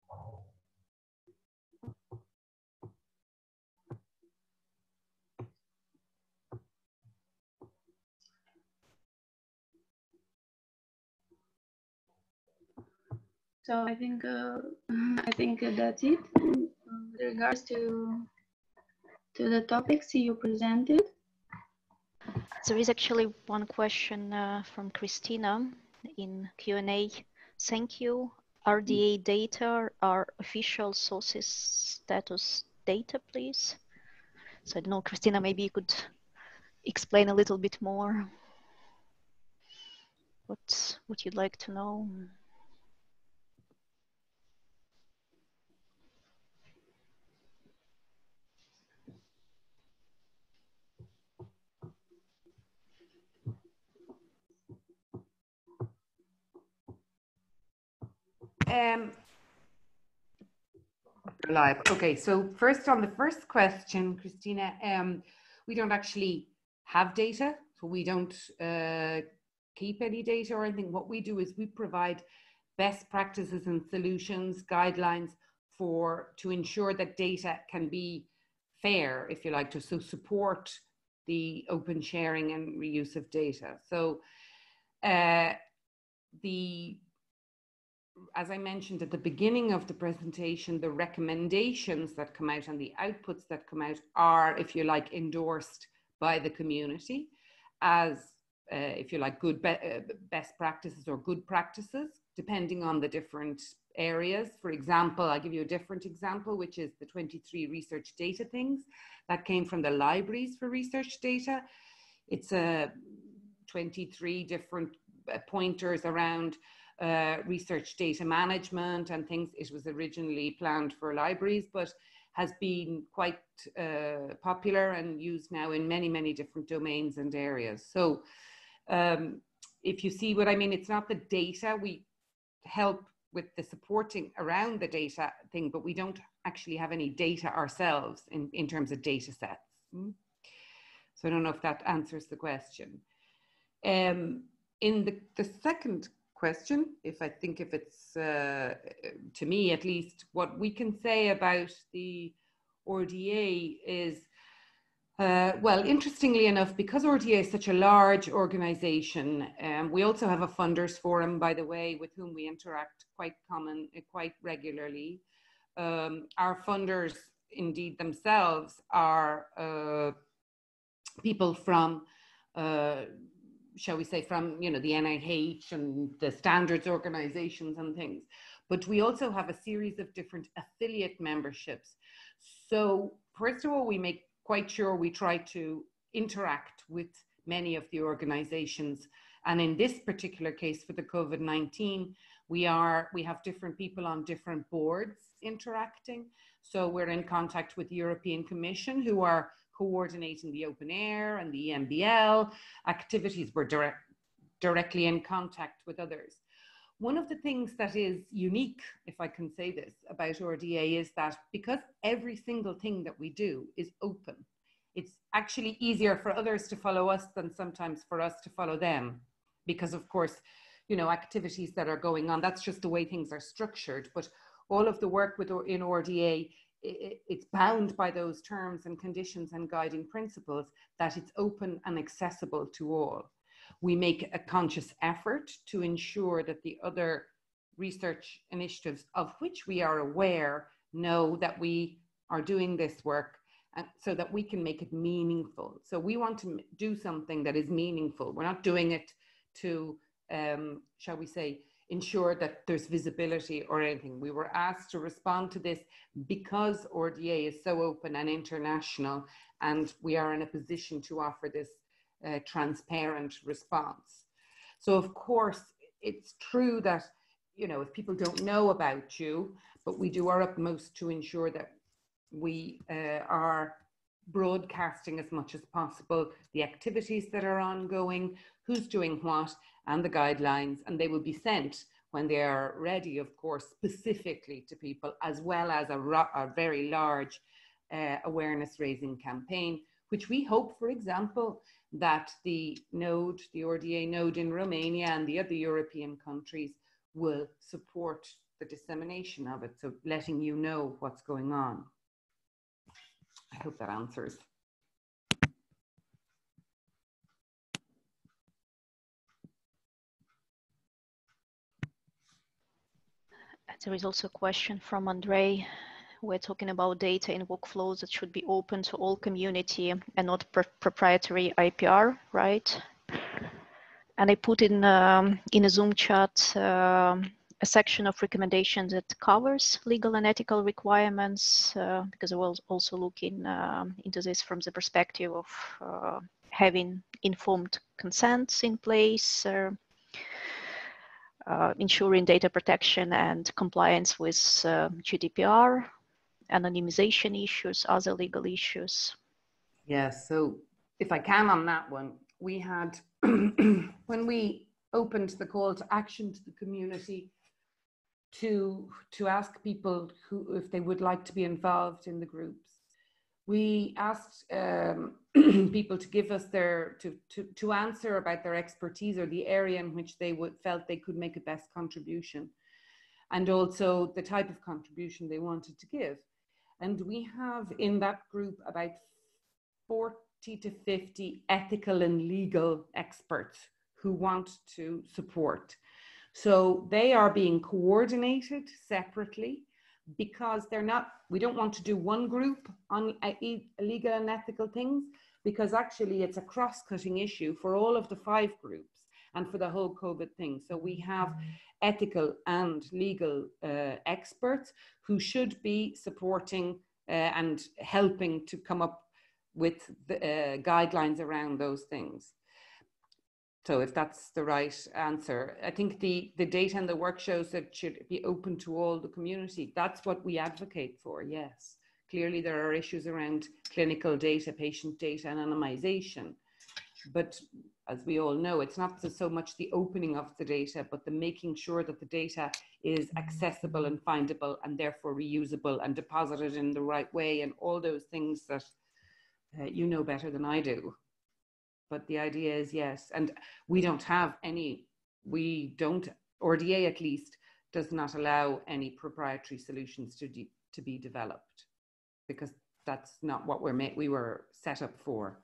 So I think uh, I think that's it with regards to to the topics you presented. There is actually one question uh, from Christina in Q and A. Thank you. R D A data are official sources status data, please. So I don't know, Christina, maybe you could explain a little bit more what what you'd like to know. Um, live. Okay, so first on the first question, Christina, um, we don't actually have data, so we don't uh, keep any data or anything. What we do is we provide best practices and solutions, guidelines for to ensure that data can be fair, if you like, to so support the open sharing and reuse of data. So uh, the, as I mentioned at the beginning of the presentation, the recommendations that come out and the outputs that come out are, if you like, endorsed by the community as, uh, if you like, good be uh, best practices or good practices, depending on the different areas. For example, I'll give you a different example, which is the twenty-three research data things that came from the libraries for research data. It's a uh, twenty-three different uh, pointers around uh, research data management and things. It was originally planned for libraries, but has been quite uh, popular and used now in many, many different domains and areas. So um, if you see what I mean, it's not the data. We help with the supporting around the data thing, but we don't actually have any data ourselves in, in terms of data sets. Mm? So I don't know if that answers the question. Um, in the, the second question, if I think if it's, uh, to me at least, what we can say about the R D A is, uh, well, interestingly enough, because R D A is such a large organization, um, we also have a funders forum, by the way, with whom we interact quite common, quite regularly. Um, our funders, indeed themselves, are uh, people from, uh, shall we say, from, you know, the N I H and the standards organizations and things. But we also have a series of different affiliate memberships. So first of all, we make quite sure we try to interact with many of the organizations. And in this particular case for the COVID nineteen, we are, we have different people on different boards interacting. So we're in contact with the European Commission, who are coordinating the OpenAIRE and the E M B L activities. We're direct, directly in contact with others. One of the things that is unique, if I can say this, about R D A is that because every single thing that we do is open, it's actually easier for others to follow us than sometimes for us to follow them. Because of course, you know, activities that are going on, that's just the way things are structured. But all of the work with, in R D A, it's bound by those terms and conditions and guiding principles that it's open and accessible to all. We make a conscious effort to ensure that the other research initiatives of which we are aware know that we are doing this work, and so that we can make it meaningful. So we want to do something that is meaningful. We're not doing it to, um, shall we say, ensure that there's visibility or anything. We were asked to respond to this because R D A is so open and international, and we are in a position to offer this uh, transparent response. So of course, it's true that, you know, if people don't know about you, but we do our utmost to ensure that we uh, are broadcasting as much as possible the activities that are ongoing, who's doing what, and the guidelines, and they will be sent when they are ready, of course, specifically to people, as well as a, a very large uh, awareness raising campaign, which we hope, for example, that the node, the R D A node in Romania and the other European countries will support the dissemination of it, so letting you know what's going on. I hope that answers. There is also a question from Andre. We're talking about data in workflows that should be open to all community and not pr proprietary I P R, right? And I put in, um, in a Zoom chat uh, a section of recommendations that covers legal and ethical requirements, uh, because I will also look in, uh, into this from the perspective of uh, having informed consents in place, uh, uh, ensuring data protection and compliance with uh, G D P R, anonymization issues, other legal issues. Yes, so if I can on that one, we had, when we opened the call to action to the community to, to ask people who, if they would like to be involved in the groups, we asked um, people to give us their, to, to, to answer about their expertise or the area in which they would, felt they could make a best contribution, and also the type of contribution they wanted to give. And we have in that group about forty to fifty ethical and legal experts who want to support. So they are being coordinated separately because they're not, we don't want to do one group on legal and ethical things, because actually it's a cross-cutting issue for all of the five groups and for the whole COVID thing. So we have ethical and legal uh, experts who should be supporting uh, and helping to come up with the uh, guidelines around those things. So if that's the right answer, I think the, the data and the work shows that it should be open to all the community. That's what we advocate for, yes. Clearly there are issues around clinical data, patient data, anonymization. But as we all know, it's not so much the opening of the data, but the making sure that the data is accessible and findable and therefore reusable and deposited in the right way, and all those things that uh, you know better than I do. But the idea is, yes, and we don't have any, we don't, R D A at least, does not allow any proprietary solutions to, de to be developed, because that's not what we're made, we were set up for.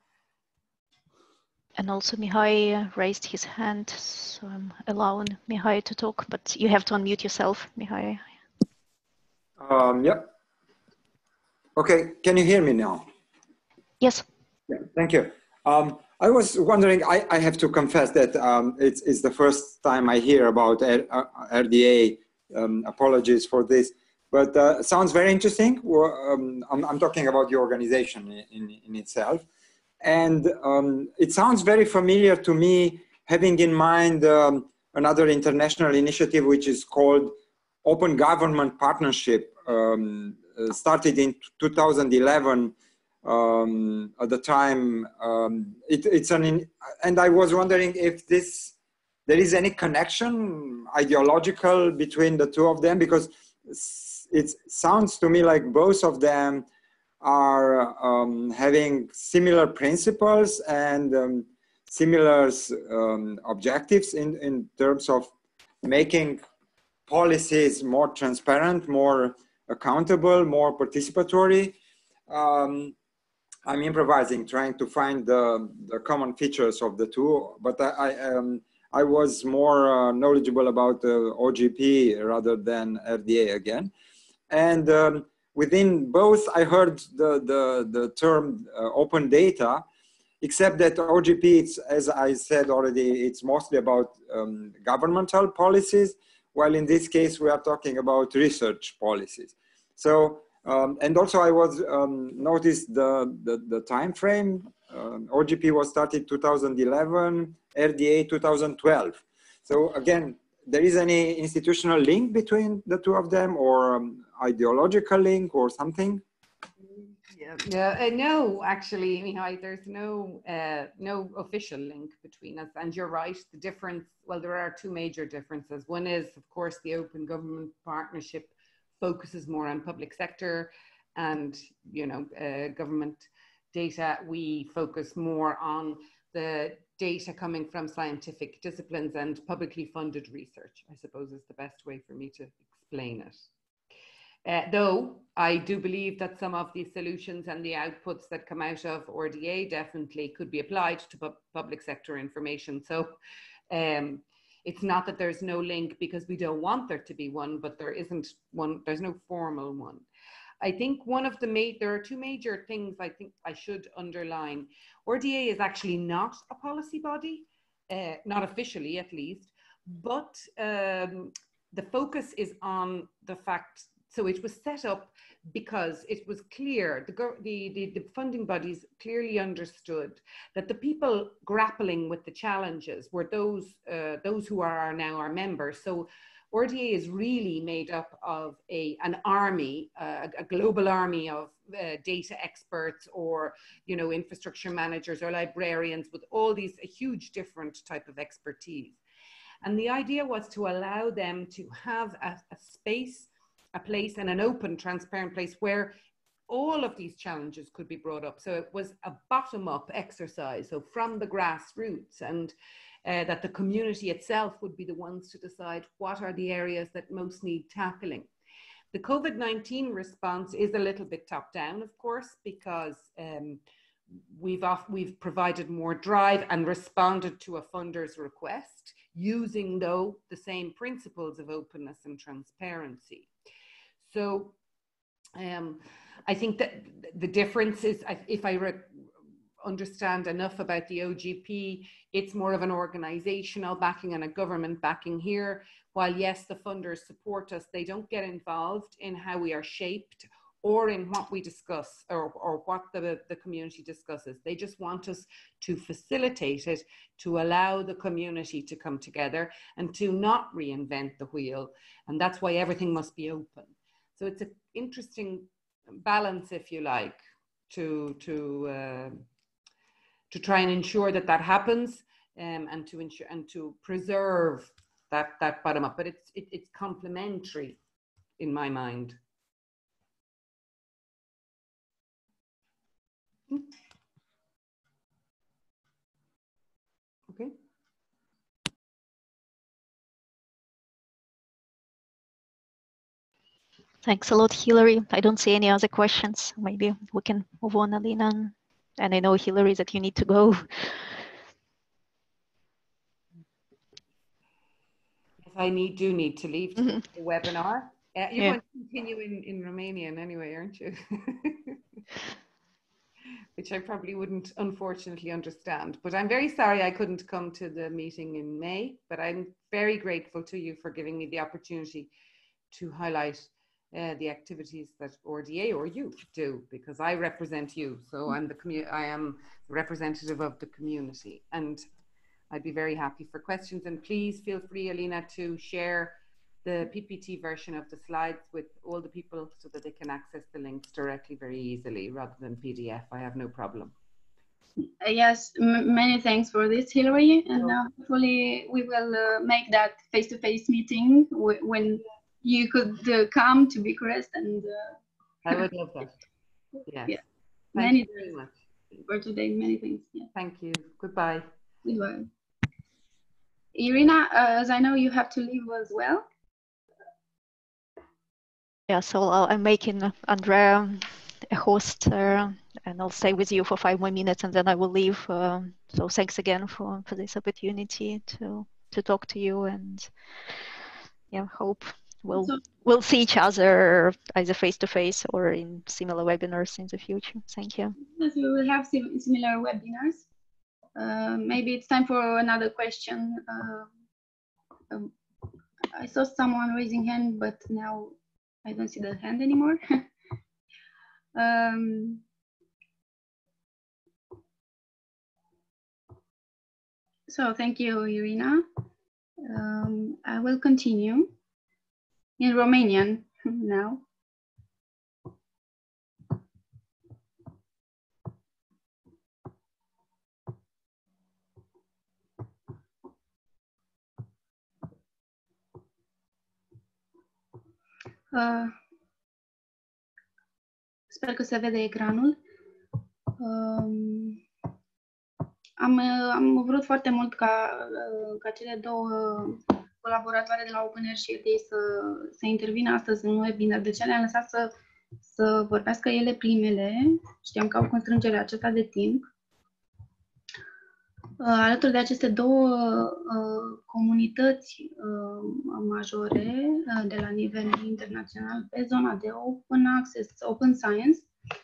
And also Mihai raised his hand, so I'm allowing Mihai to talk, but you have to unmute yourself, Mihai. Um, yep. Okay, can you hear me now? Yes. Yeah, thank you. Um, I was wondering, I, I have to confess that um, it's, it's the first time I hear about R D A, um, apologies for this, but uh, sounds very interesting. Um, I'm, I'm talking about the organization in, in itself. And um, it sounds very familiar to me, having in mind um, another international initiative, which is called Open Government Partnership, um, uh, started in two thousand eleven. Um, at the time, um, it, it's an, in, and I was wondering if this, there is any connection ideological between the two of them, because it sounds to me like both of them are um, having similar principles and um, similar um, objectives in, in terms of making policies more transparent, more accountable, more participatory. Um, I'm improvising, trying to find the, the common features of the two, but I, I, um, I was more uh, knowledgeable about uh, O G P rather than R D A again. And um, within both, I heard the, the, the term uh, open data, except that O G P, it's, as I said already, it's mostly about um, governmental policies, while in this case, we are talking about research policies. So, um, and also I was um, noticed the, the, the time frame. Um, O G P was started two thousand eleven, R D A two thousand twelve. So again, there is any institutional link between the two of them, or um, ideological link or something? Yeah, yeah. Uh, no, actually, Mihai, there's no uh, no official link between us. And you're right, the difference, well, there are two major differences. One is, of course, the Open Government Partnership focuses more on public sector and, you know, uh, government data. We focus more on the data coming from scientific disciplines and publicly funded research, I suppose is the best way for me to explain it. Uh, though I do believe that some of these solutions and the outputs that come out of R D A definitely could be applied to pu public sector information. So um, it's not that there's no link because we don't want there to be one, but there isn't one, there's no formal one. I think one of the, ma there are two major things I think I should underline. R D A is actually not a policy body, uh, not officially at least, but um, the focus is on the fact, so it was set up because it was clear, the, the, the, the funding bodies clearly understood that the people grappling with the challenges were those, uh, those who are now our members. So R D A is really made up of a, an army, uh, a global army of uh, data experts or, you know, infrastructure managers or librarians with all these a huge different type of expertise. And the idea was to allow them to have a, a space, a place and an open, transparent place where all of these challenges could be brought up. So it was a bottom-up exercise, so from the grassroots, and uh, that the community itself would be the ones to decide what are the areas that most need tackling. The COVID nineteen response is a little bit top-down, of course, because um, we've, off, we've provided more drive and responded to a funder's request, using, though, the same principles of openness and transparency. So um, I think that the difference is, if I understand enough about the O G P, it's more of an organizational backing and a government backing here. While yes, the funders support us, they don't get involved in how we are shaped or in what we discuss, or, or what the, the community discusses. They just want us to facilitate it, to allow the community to come together and to not reinvent the wheel. And that's why everything must be open. So it's an interesting balance, if you like, to, to, uh, to try and ensure that that happens, um, and to ensure and to preserve that, that bottom up. But it's, it, it's complementary in my mind. Okay. Thanks a lot, Hilary. I don't see any other questions. Maybe we can move on, Alina. And I know, Hilary, that you need to go. Yes, I need, do need to leave to Mm-hmm. the webinar. Uh, you're Yeah. going to continue in, in Romanian anyway, aren't you? Which I probably wouldn't, unfortunately, understand. But I'm very sorry I couldn't come to the meeting in May, but I'm very grateful to you for giving me the opportunity to highlight uh, the activities that R D A or you do, because I represent you. So I'm the commu- I am the representative of the community, and I'd be very happy for questions. And please feel free, Alina, to share the P P T version of the slides with all the people so that they can access the links directly very easily rather than P D F. I have no problem. Uh, yes, m many thanks for this, Hilary. And uh, hopefully we will uh, make that face-to-face meeting w when you could uh, come to Bucharest. And uh, I would love that. Yes. Yeah. Thank Many you very much. For today, many thanks. Yeah. Thank you. Goodbye. Goodbye. Iryna, uh, as I know you have to leave as well. Yeah, so I'll, I'm making Andrea a host, uh, and I'll stay with you for five more minutes, and then I will leave. Um, so thanks again for, for this opportunity to to talk to you, and yeah, hope we'll So, we'll see each other either face to face or in similar webinars in the future. Thank you. yes, we will have sim similar webinars. Uh, maybe it's time for another question. Uh, um, I saw someone raising hand, but now I don't see the hand anymore. um, so thank you, Iryna. Um, I will continue in Romanian now. Uh, sper că se vede ecranul. Um, am, am vrut foarte mult ca, ca cele două colaboratoare de la OpenAIRE și R D A să, să intervină astăzi în webinar. De ce le-am lăsat să, să vorbească ele primele? Știam că au constrângerea aceasta de timp. Alături de aceste două uh, comunități uh, majore uh, de la nivel internațional pe zona de Open Access, Open Science,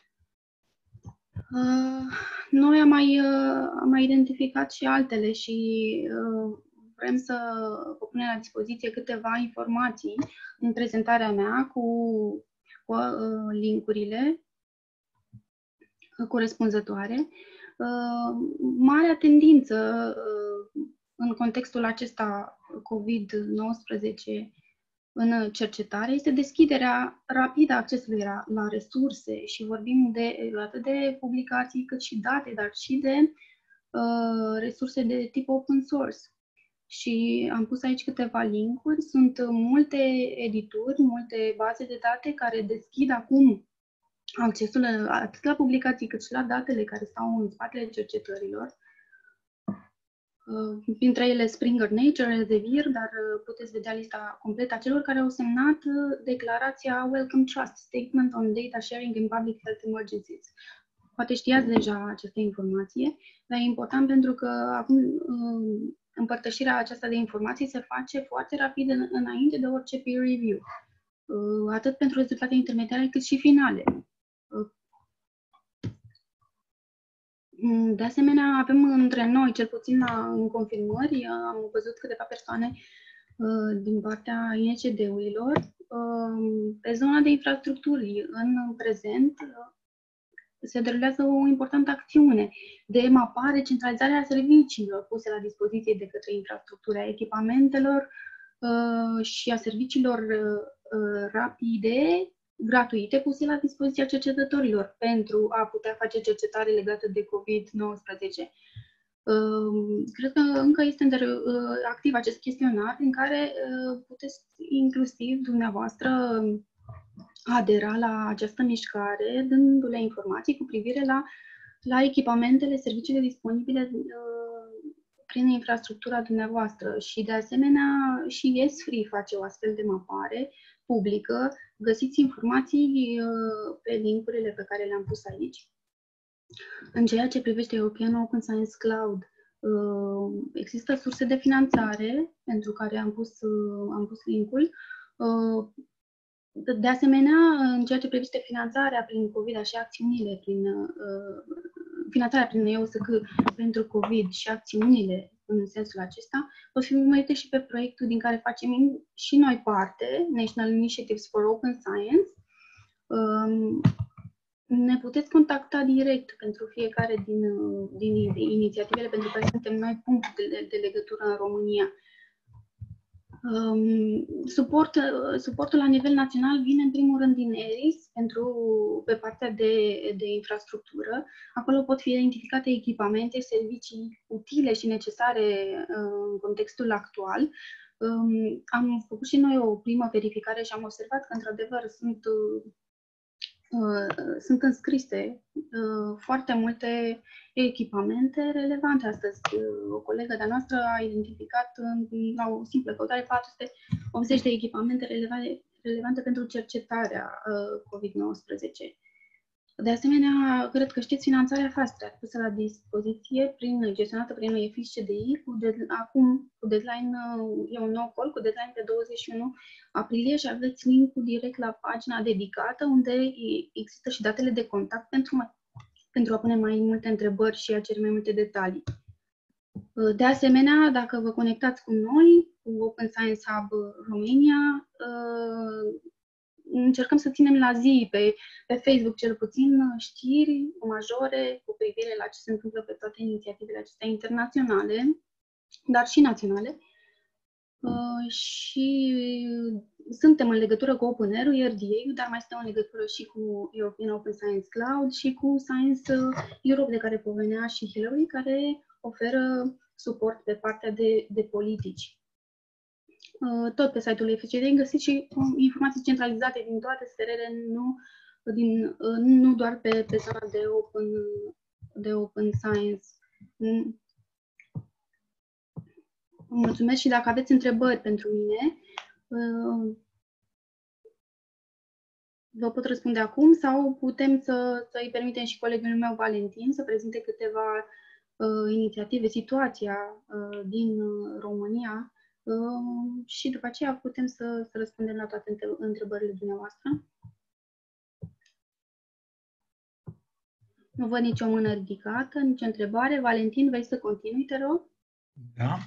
uh, noi am mai, uh, am mai identificat și altele și uh, vrem să vă punem la dispoziție câteva informații în prezentarea mea cu, cu uh, linkurile corespunzătoare. Uh, marea tendință uh, în contextul acesta COVID nouăsprezece în cercetare este deschiderea rapidă a accesului la, la resurse și vorbim de atât de publicații cât și date, dar și de uh, resurse de tip open source. Și am pus aici câteva linkuri. Sunt multe edituri, multe baze de date care deschid acum accesul atât la publicații cât și la datele care stau în spatele cercetărilor. Printre ele Springer Nature, Elsevier, dar puteți vedea lista completă a celor care au semnat declarația Welcome Trust, Statement on Data Sharing in Public Health Emergencies. Poate știați deja aceste informație, dar e important pentru că acum împărtășirea aceasta de informații se face foarte rapid înainte de orice peer review, atât pentru rezultate intermediare cât și finale. De asemenea, avem între noi, cel puțin la, în confirmări, am văzut câteva persoane uh, din partea I N C D-urilor uh, pe zona de infrastructuri. În prezent uh, se derulează o importantă acțiune de mapare, centralizarea serviciilor puse la dispoziție de către infrastructura echipamentelor uh, și a serviciilor uh, rapide, gratuite, puse la dispoziția cercetătorilor pentru a putea face cercetare legată de COVID nouăsprezece. Cred că încă este activ acest chestionar în care puteți inclusiv dumneavoastră adera la această mișcare, dându-le informații cu privire la, la echipamentele, serviciile disponibile prin infrastructura dumneavoastră. Și de asemenea și ESFRI face o astfel de mapare publică. Găsiți informații pe link-urile pe care le-am pus aici. În ceea ce privește European Open Science Cloud, există surse de finanțare pentru care am pus, am pus link-ul. De asemenea, în ceea ce privește finanțarea prin COVID și acțiunile prin finanțarea prin E O S C pentru COVID și acțiunile în sensul acesta, pot fi urmărite și pe proiectul din care facem și noi parte, National Initiatives for Open Science. Ne puteți contacta direct pentru fiecare din, din inițiativele pentru care suntem noi punct de, de legătură în România. Um, suport, suportul la nivel național vine în primul rând din E R I S pentru, pe partea de, de infrastructură. Acolo pot fi identificate echipamente, servicii utile și necesare uh, în contextul actual. Um, am făcut și noi o primă verificare și am observat că într-adevăr sunt, uh, sunt înscrise uh, foarte multe echipamente relevante astăzi. O colegă de-a noastră a identificat la o simplă căutare patru sute optzeci de echipamente relevante, relevante pentru cercetarea uh, COVID nouăsprezece. De asemenea, cred că știți finanțarea Fast Track pusă la dispoziție, prin, gestionată prin U E F I S C D I, cu de, acum cu deadline, uh, e un nou call, cu deadline pe douăzeci și unu aprilie și aveți link-ul direct la pagina dedicată, unde există și datele de contact pentru pentru a pune mai multe întrebări și a cere mai multe detalii. De asemenea, dacă vă conectați cu noi, cu Open Science Hub Romania, încercăm să ținem la zi pe, pe Facebook cel puțin știri majore cu privire la ce se întâmplă pe toate inițiativele acestea internaționale, dar și naționale. Uh, și suntem în legătură cu OpenAIRE, R D A, dar mai suntem în legătură și cu European Open Science Cloud și cu Science Europe, de care povenea și Hilary, care oferă suport pe partea de, de politici. Uh, tot pe site-ul U E F I S C D I găsiți și um, informații centralizate din toate sferele, nu, din, uh, nu doar pe, pe zona de open, de open Science. Mm. Mulțumesc și dacă aveți întrebări pentru mine, vă pot răspunde acum sau putem să, să îi permitem și colegului meu Valentin să prezinte câteva uh, inițiative, situația uh, din România uh, și după aceea putem să, să răspundem la toate întrebările dumneavoastră. Nu văd nicio mână ridicată, nicio întrebare. Valentin, vrei să continui, te rog? Da.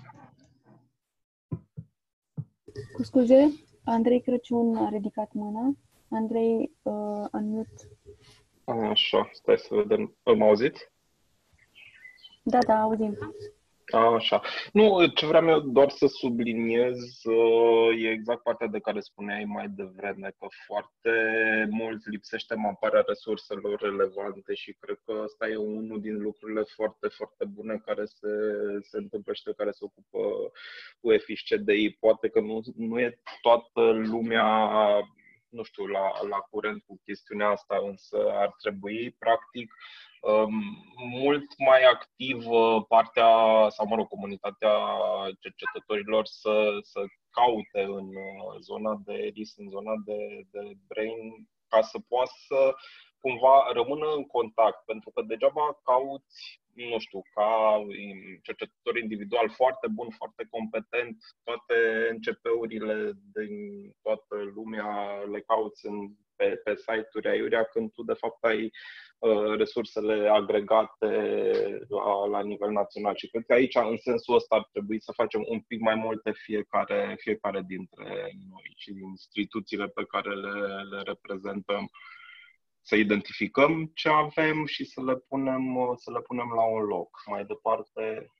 Cu scuze, Andrei Crăciun a ridicat mâna. Andrei, uh, unmute. Așa, stai să vedem. Mă auziți? Da, da, auzim. Așa. Nu, ce vreau eu doar să subliniez e exact partea de care spuneai mai devreme, că foarte mult lipsește maparea resurselor relevante și cred că ăsta e unul din lucrurile foarte, foarte bune care se, se întâmplă și de care se ocupă U E F I S C D I. Poate că nu, nu e toată lumea nu știu, la, la curent cu chestiunea asta, însă ar trebui, practic, mult mai activ partea, sau mă rog, comunitatea cercetătorilor să, să caute în zona de risc, în zona de, de brain, ca să poată să cumva rămână în contact, pentru că degeaba cauți, nu știu, ca cercetător individual foarte bun, foarte competent, toate N C P-urile din toată lumea le cauți în, pe, pe site-uri aiurea, când tu de fapt ai uh, resursele agregate la, la nivel național. Și cred că aici, în sensul ăsta, ar trebui să facem un pic mai multe fiecare, fiecare dintre noi și din instituțiile pe care le, le reprezentăm, să identificăm ce avem și să le punem, să le punem la un loc. Mai departe.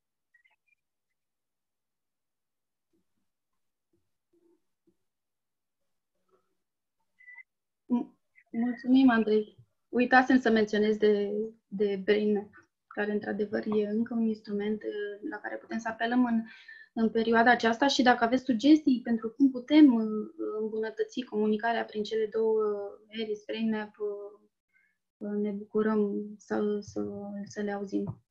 Mulțumim, Andrei. Uitasem să menționez de, de Brain, care într-adevăr e încă un instrument la care putem să apelăm în, în perioada aceasta și dacă aveți sugestii pentru cum putem îmbunătăți comunicarea prin cele două Aries, Brain, ne bucurăm să, să, să le auzim.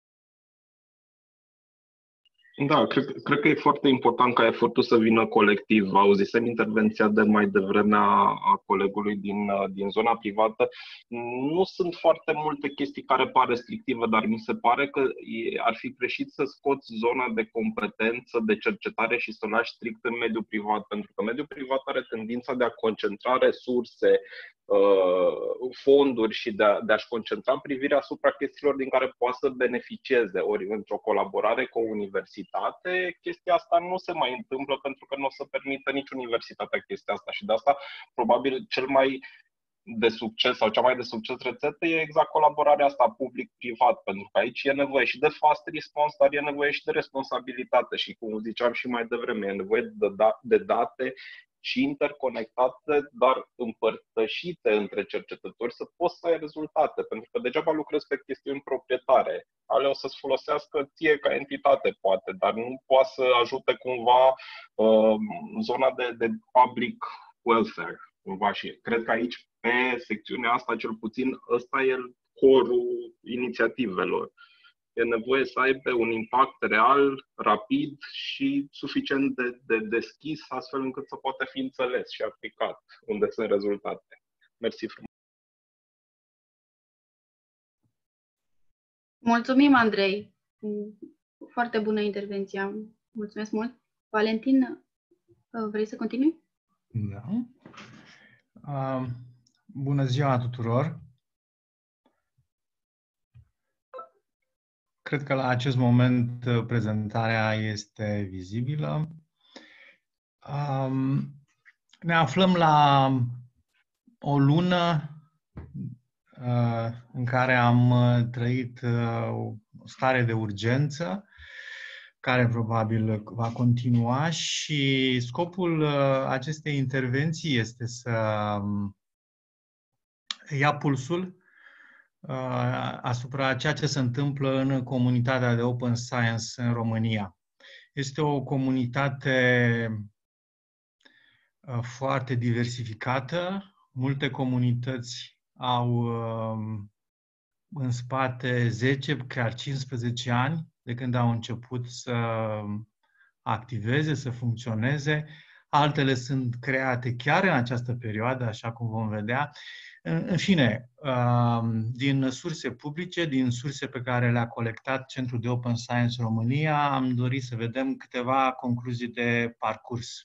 Da, cred, cred că e foarte important ca efortul să vină colectiv. Auzisem intervenția de mai devreme a, a colegului din, din zona privată. Nu sunt foarte multe chestii care par restrictive, dar mi se pare că e, ar fi greșit să scoți zona de competență, de cercetare și să o lași strict în mediul privat, pentru că mediul privat are tendința de a concentra resurse, fonduri și de, a, de a-și concentra privirea asupra chestiilor din care poate să beneficieze. Ori într-o colaborare cu o universitate, chestia asta nu se mai întâmplă pentru că nu o să permită nici universitatea chestia asta și de asta probabil cel mai de succes sau cea mai de succes rețetă e exact colaborarea asta public-privat, pentru că aici e nevoie și de fast response, dar e nevoie și de responsabilitate și, cum ziceam și mai devreme, e nevoie de, da- de date și interconectate, dar împărtășite între cercetători să poți să ai rezultate, pentru că degeaba lucrezi pe chestiuni proprietare. Ale o să-ți folosească ție ca entitate, poate, dar nu poate să ajute cumva uh, zona de, de public welfare. Cumva. Și cred că aici, pe secțiunea asta, cel puțin, ăsta e corul inițiativelor. E nevoie să aibă un impact real, rapid și suficient de, de deschis, astfel încât să poată fi înțeles și aplicat unde sunt rezultate. Mersi frumos! Mulțumim, Andrei! Foarte bună intervenția. Mulțumesc mult! Valentin, vrei să continui? Da. Uh, bună ziua tuturor! Cred că la acest moment prezentarea este vizibilă. Um, ne aflăm la o lună uh, în care am trăit uh, o stare de urgență, care probabil va continua și scopul uh, acestei intervenții este să um, ia pulsul asupra ceea ce se întâmplă în comunitatea de Open Science în România. Este o comunitate foarte diversificată. Multe comunități au în spate zece, chiar cincisprezece ani de când au început să activeze, să funcționeze. Altele sunt create chiar în această perioadă, așa cum vom vedea. În fine, din surse publice, din surse pe care le-a colectat Centrul de Open Science România, am dorit să vedem câteva concluzii de parcurs.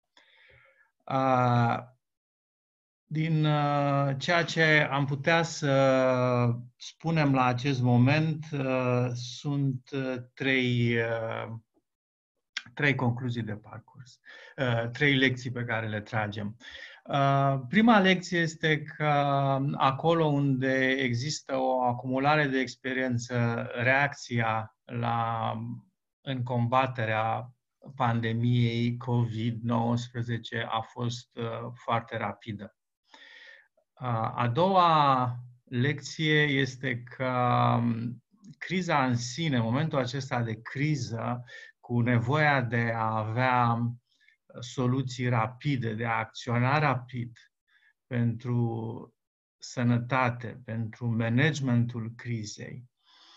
Din ceea ce am putea să spunem la acest moment, sunt trei, trei concluzii de parcurs, trei lecții pe care le tragem. Prima lecție este că acolo unde există o acumulare de experiență, reacția la, în combaterea pandemiei COVID nouăsprezece a fost foarte rapidă. A doua lecție este că criza în sine, momentul acesta de criză, cu nevoia de a avea soluții rapide, de a acționa rapid pentru sănătate, pentru managementul crizei,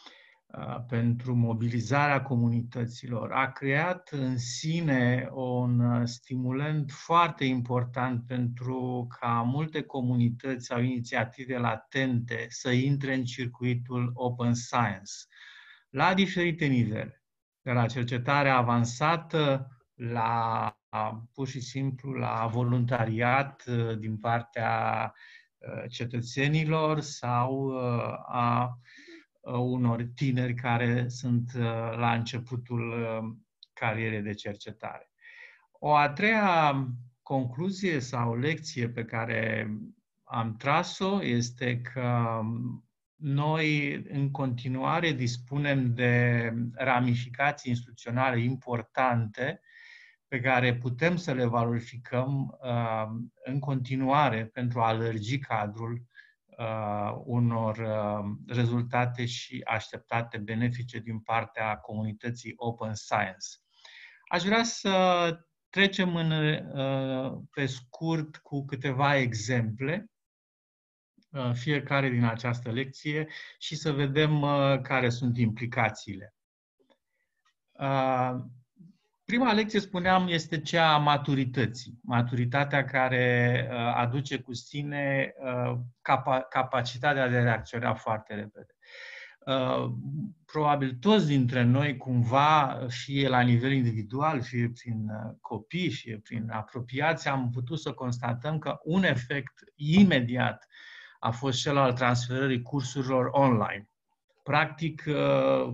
pentru mobilizarea comunităților, a creat în sine un stimulant foarte important pentru ca multe comunități sau inițiative latente să intre în circuitul Open Science la diferite nivele, de la cercetare avansată la pur și simplu la voluntariat din partea cetățenilor sau a unor tineri care sunt la începutul carierei de cercetare. O a treia concluzie sau lecție pe care am tras-o este că noi în continuare dispunem de ramificații instituționale importante pe care putem să le valorificăm uh, în continuare pentru a lărgi cadrul uh, unor uh, rezultate și așteptate benefice din partea comunității Open Science. Aș vrea să trecem în, uh, pe scurt cu câteva exemple, uh, fiecare din această lecție, și să vedem uh, care sunt implicațiile. Uh, Prima lecție, spuneam, este cea a maturității. Maturitatea care uh, aduce cu sine uh, capa capacitatea de a reacționa foarte repede. Uh, probabil toți dintre noi, cumva, fie la nivel individual, fie prin uh, copii, fie prin apropiați, am putut să constatăm că un efect imediat a fost cel al transferării cursurilor online. Practic, uh,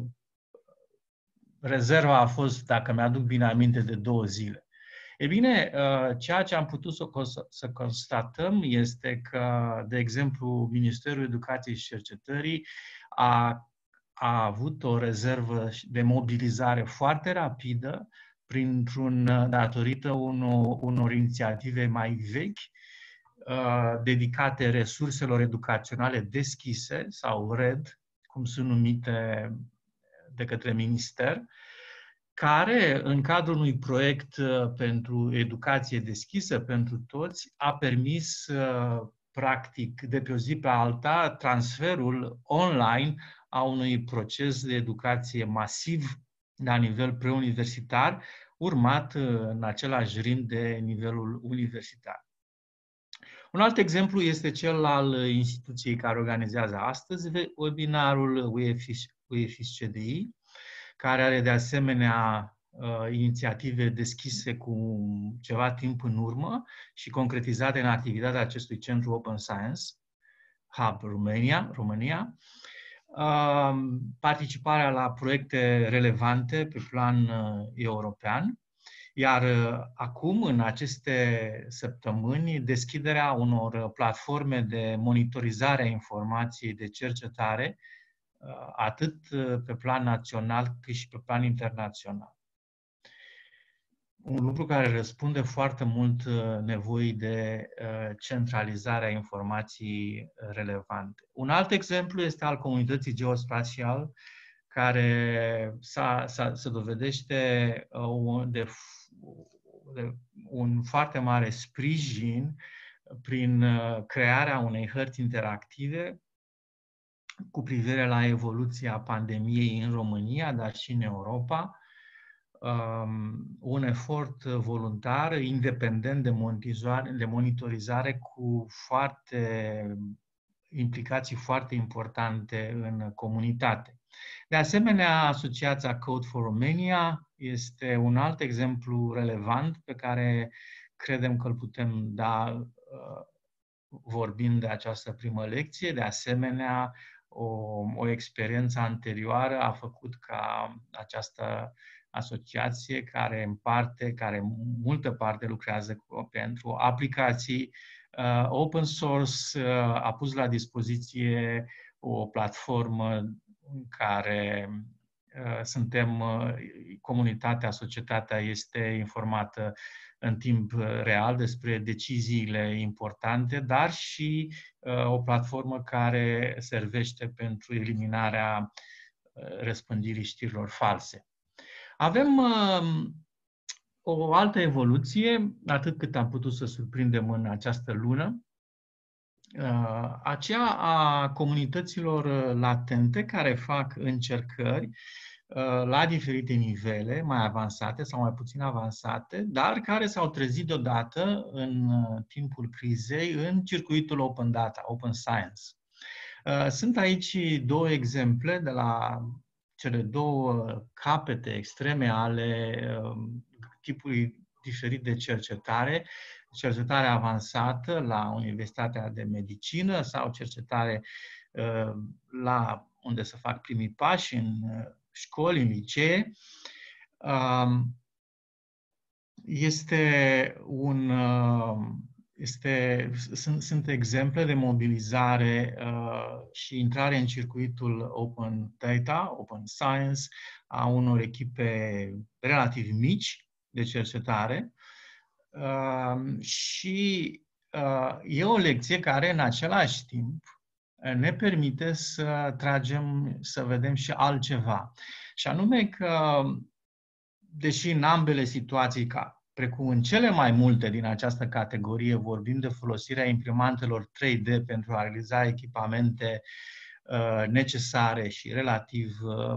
rezerva a fost, dacă mi-aduc bine aminte, de două zile. E bine, ceea ce am putut să constatăm este că, de exemplu, Ministerul Educației și Cercetării a, a avut o rezervă de mobilizare foarte rapidă, printr-un, datorită unor, unor inițiative mai vechi, dedicate resurselor educaționale deschise, sau R E D, cum sunt numite de către minister, care, în cadrul unui proiect pentru educație deschisă pentru toți, a permis, practic, de pe o zi pe alta, transferul online a unui proces de educație masiv la nivel preuniversitar, urmat în același rimp de nivelul universitar. Un alt exemplu este cel al instituției care organizează astăzi webinarul U E F I S C D I, care are de asemenea uh, inițiative deschise cu ceva timp în urmă și concretizate în activitatea acestui centru Open Science Hub Romania, Romania. Uh, participarea la proiecte relevante pe plan uh, european, iar uh, acum, în aceste săptămâni, deschiderea unor platforme de monitorizare a informației de cercetare, atât pe plan național cât și pe plan internațional. Un lucru care răspunde foarte mult nevoii de centralizare a informației relevante. Un alt exemplu este al comunității geospațiale, care se dovedește de, de un foarte mare sprijin prin crearea unei hărți interactive cu privire la evoluția pandemiei în România, dar și în Europa, um, un efort voluntar, independent de monitorizare, de monitorizare cu foarte, implicații foarte importante în comunitate. De asemenea, Asociația Code for Romania este un alt exemplu relevant pe care credem că îl putem da uh, vorbind de această primă lecție. De asemenea, O, o experiență anterioară a făcut ca această asociație, care în parte, care în multă parte lucrează cu, pentru aplicații uh, open source, uh, a pus la dispoziție o platformă în care uh, suntem, uh, comunitatea, societatea este informată în timp real despre deciziile importante, dar și uh, o platformă care servește pentru eliminarea uh, răspândirii știrilor false. Avem uh, o altă evoluție, atât cât am putut să surprindem în această lună, aceea a comunităților latente care fac încercări la diferite nivele, mai avansate sau mai puțin avansate, dar care s-au trezit deodată în timpul crizei în circuitul Open Data, Open Science. Sunt aici două exemple de la cele două capete extreme ale tipului diferit de cercetare, cercetare avansată la Universitatea de Medicină sau cercetare la unde se fac primii pași în școli, în licee. Este un, este, sunt, sunt exemple de mobilizare și intrare în circuitul Open Data, Open Science, a unor echipe relativ mici de cercetare. Uh, și uh, e o lecție care în același timp ne permite să tragem, să vedem și altceva. Și anume că, deși în ambele situații, ca, precum în cele mai multe din această categorie, vorbim de folosirea imprimantelor trei D pentru a realiza echipamente uh, necesare și relativ uh,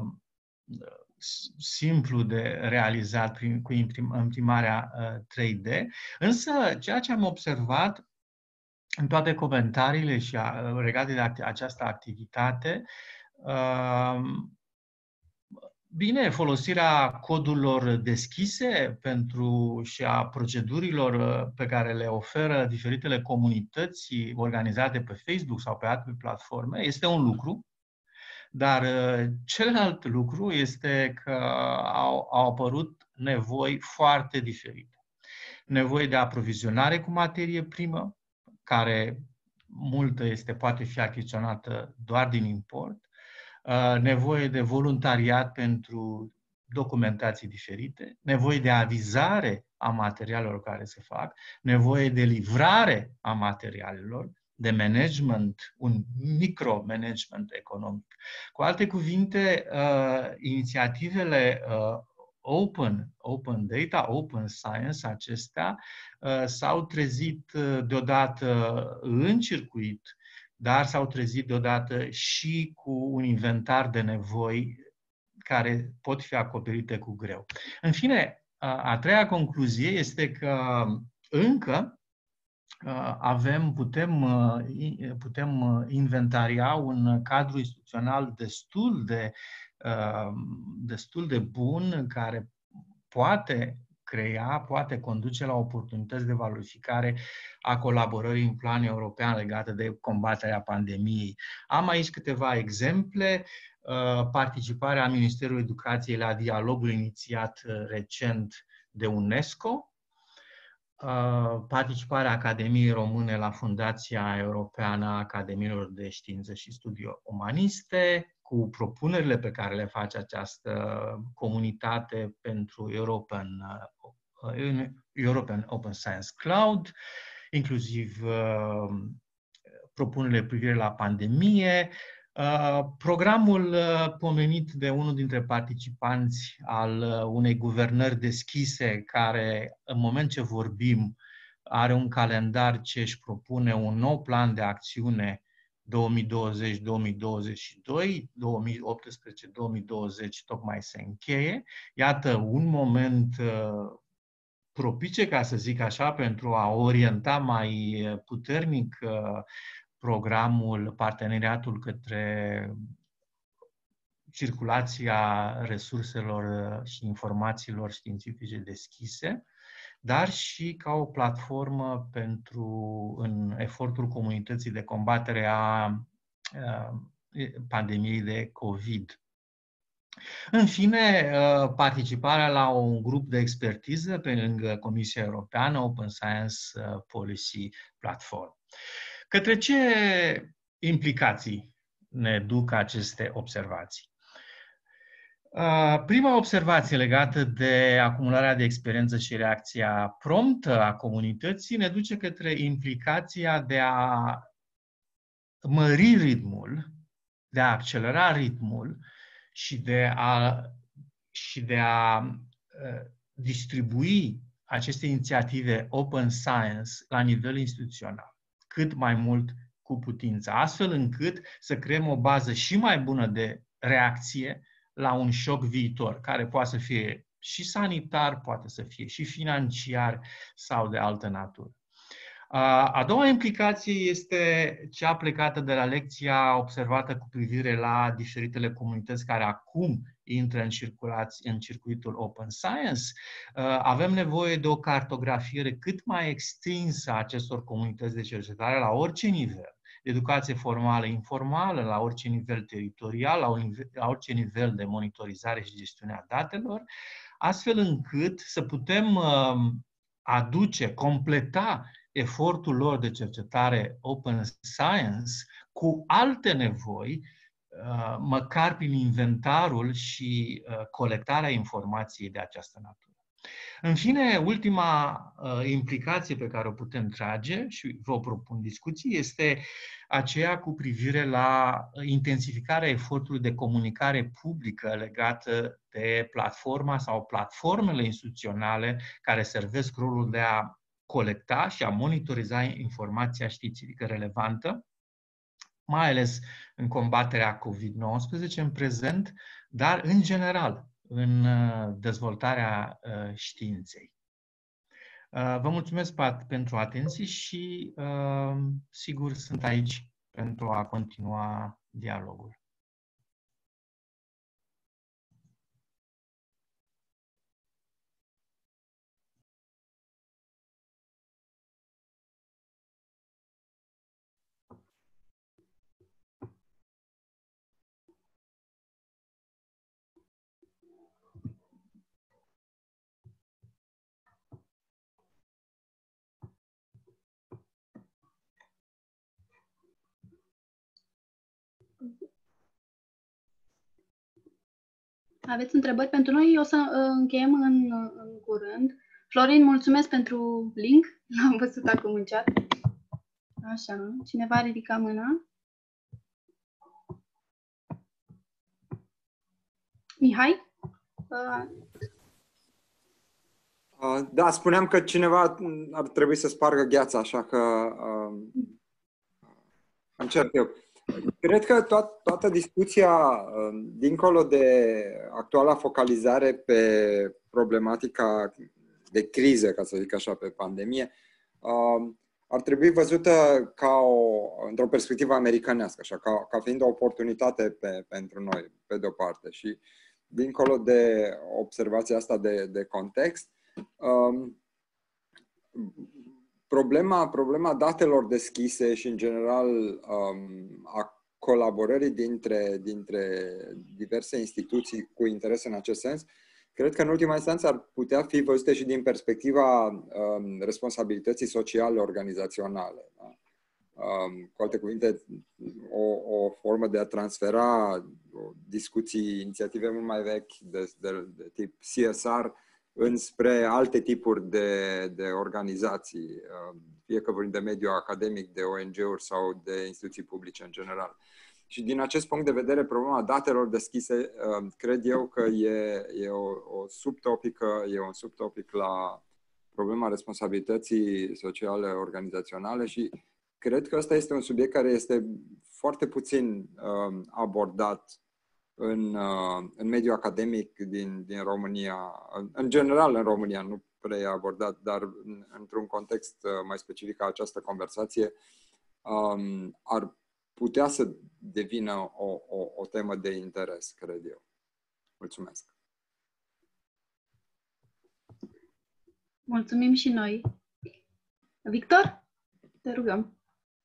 simplu de realizat prin, cu imprimarea uh, trei D, însă ceea ce am observat în toate comentariile și a, legate de act această activitate, uh, bine, folosirea codurilor deschise pentru și a procedurilor pe care le oferă diferitele comunități organizate pe Facebook sau pe alte platforme este un lucru. Dar celălalt lucru este că au, au apărut nevoi foarte diferite. Nevoi de aprovizionare cu materie primă, care multă este, poate fi achiziționată doar din import, nevoie de voluntariat pentru documentații diferite, nevoie de avizare a materialelor care se fac, nevoie de livrare a materialelor, de management, un micromanagement economic. Cu alte cuvinte, uh, inițiativele uh, Open, Open Data, Open Science, acestea uh, s-au trezit uh, deodată în circuit, dar s-au trezit deodată și cu un inventar de nevoi care pot fi acoperite cu greu. În fine, a treia concluzie este că încă avem, putem, putem inventaria un cadru instituțional destul de, destul de bun, care poate crea, poate conduce la oportunități de valorificare a colaborării în plan european legate de combaterea pandemiei. Am aici câteva exemple. Participarea Ministerului Educației la dialogul inițiat recent de UNESCO, participarea Academiei Române la Fundația Europeană a Academiilor de Științe și Studii Umaniste, cu propunerile pe care le face această comunitate pentru European, European Open Science Cloud, inclusiv propunerile privire la pandemie, programul pomenit de unul dintre participanți al unei guvernări deschise, care în moment ce vorbim are un calendar ce își propune un nou plan de acțiune două mii douăzeci două mii douăzeci și doi, două mii optsprezece două mii douăzeci tocmai se încheie. Iată un moment propice, ca să zic așa, pentru a orienta mai puternic programul, parteneriatul către circulația resurselor și informațiilor științifice deschise, dar și ca o platformă pentru în efortul comunității de combatere a pandemiei de COVID. În fine, participarea la un grup de expertiză pe lângă Comisia Europeană, Open Science Policy Platform. Către ce implicații ne duc aceste observații? Prima observație legată de acumularea de experiență și reacția promptă a comunității ne duce către implicația de a mări ritmul, de a accelera ritmul și de a, și de a distribui aceste inițiative Open Science la nivel instituțional cât mai mult cu putință, astfel încât să creăm o bază și mai bună de reacție la un șoc viitor, care poate să fie și sanitar, poate să fie și financiar sau de altă natură. A doua implicație este cea plecată de la lecția observată cu privire la diferitele comunități care acum intră în, în circuitul Open Science. Avem nevoie de o cartografiere cât mai extinsă a acestor comunități de cercetare la orice nivel. Educație formală, informală, la orice nivel teritorial, la, un, la orice nivel de monitorizare și gestiune a datelor, astfel încât să putem uh, aduce, completa efortul lor de cercetare Open Science cu alte nevoi, uh, măcar prin inventarul și uh, colectarea informației de această natură. În fine, ultima uh, implicație pe care o putem trage și vă propun discuții este aceea cu privire la intensificarea efortului de comunicare publică legată de platforma sau platformele instituționale care servesc rolul de a colecta și a monitoriza informația științifică relevantă, mai ales în combaterea COVID nouăsprezece în prezent, dar în general în dezvoltarea științei. Vă mulțumesc pentru atenție și sigur sunt aici pentru a continua dialogul. Aveți întrebări pentru noi? O să uh, încheiem în, în curând. Florin, mulțumesc pentru link. L-am văzut acum în chat. Așa, cineva a ridicat mâna. Mihai? Uh... Uh, da, spuneam că cineva ar trebui să spargă gheața, așa că uh, încerc eu. Cred că to- toată discuția, dincolo de actuala focalizare pe problematica de criză, ca să zic așa, pe pandemie, ar trebui văzută ca o, într-o perspectivă americanească, așa, ca, ca fiind o oportunitate pe, pentru noi, pe de-o parte. Și dincolo de observația asta de, de context, Problema, problema datelor deschise și, în general, a colaborării dintre, dintre diverse instituții cu interes în acest sens, cred că, în ultima instanță, ar putea fi văzute și din perspectiva um, responsabilității sociale organizaționale. Da? Um, cu alte cuvinte, o, o formă de a transfera discuții, inițiative mult mai vechi de, de, de tip C S R înspre alte tipuri de, de organizații, fie că vorbim de mediul academic, de O N G-uri sau de instituții publice în general. Și din acest punct de vedere, problema datelor deschise, cred eu că e, e o, o subtopică, e un subtopic la problema responsabilității sociale organizaționale și cred că ăsta este un subiect care este foarte puțin abordat în, în mediul academic din, din România, în general în România, nu prea e abordat, dar într-un context mai specific a această conversație, um, ar putea să devină o, o, o temă de interes, cred eu. Mulțumesc! Mulțumim și noi! Victor? Te rugăm!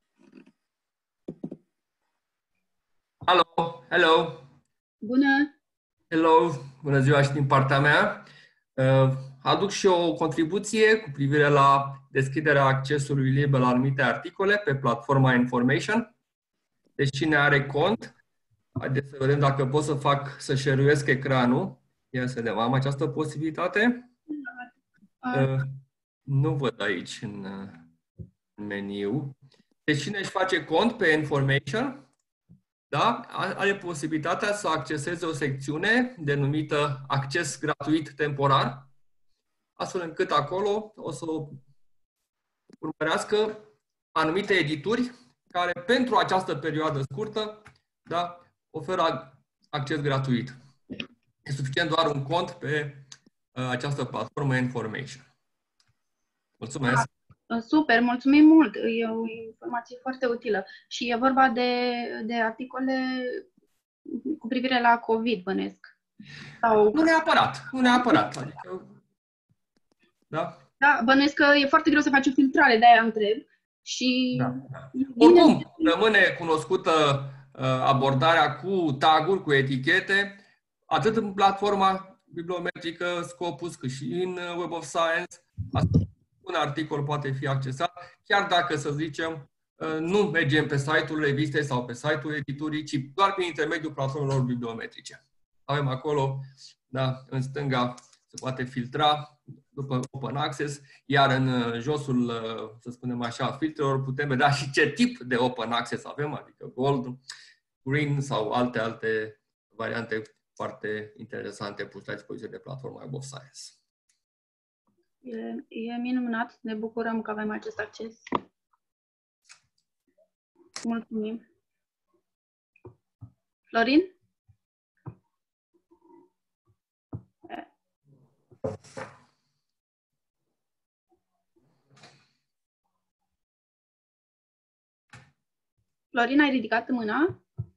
Hello! Hello! Bună! Hello! Bună ziua și din partea mea! Aduc și o contribuție cu privire la deschiderea accesului liber la anumite articole pe platforma Information. Deci cine are cont, haideți să vedem dacă pot să fac, să share-uiesc ecranul. Ia să vedem, am această posibilitate? Uh, nu văd aici în, în meniu. Deci cine își face cont pe Information, da, are posibilitatea să acceseze o secțiune denumită Acces gratuit temporar. astfel încât acolo o să urmărească anumite edituri care pentru această perioadă scurtă, da, oferă acces gratuit. E suficient doar un cont pe uh, această platformă Information. Mulțumesc! Da, super, mulțumim mult! E o informație foarte utilă. Și e vorba de, de articole cu privire la COVID, bănesc. Sau... Nu neapărat, nu neapărat. Adică, da? Da, bănuiesc că e foarte greu să faci o filtrare, de-aia întreb. Și... Da, da. Oricum, rămâne cunoscută uh, abordarea cu tag-uri, cu etichete, atât în platforma bibliometrică Scopus, cât și în Web of Science. Un articol poate fi accesat, chiar dacă, să zicem, uh, nu mergem pe site-ul revistei sau pe site-ul editurii, ci doar prin intermediul platformelor bibliometrice. Avem acolo, da, în stânga, se poate filtra după Open Access, iar în josul, să spunem așa, filtrelor putem vedea și ce tip de Open Access avem, adică Gold, Green sau alte, alte variante foarte interesante puse la dispoziție de platforma Web of Science. E, e minunat, ne bucurăm că avem acest acces. Mulțumim. Florin? Florin, ai ridicat mâna?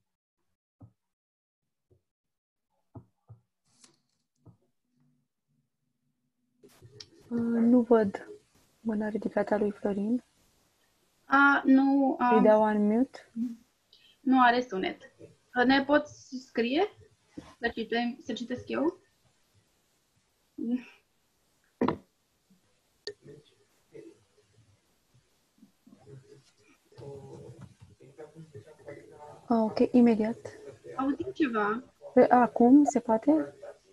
Uh, nu văd mâna ridicată a lui Florin. A, nu. Îi dau unmute. Nu are sunet. Ne poți scrie? Să, citem, să citesc eu? Ah, ok, imediat. Auzim ceva? Acum se poate?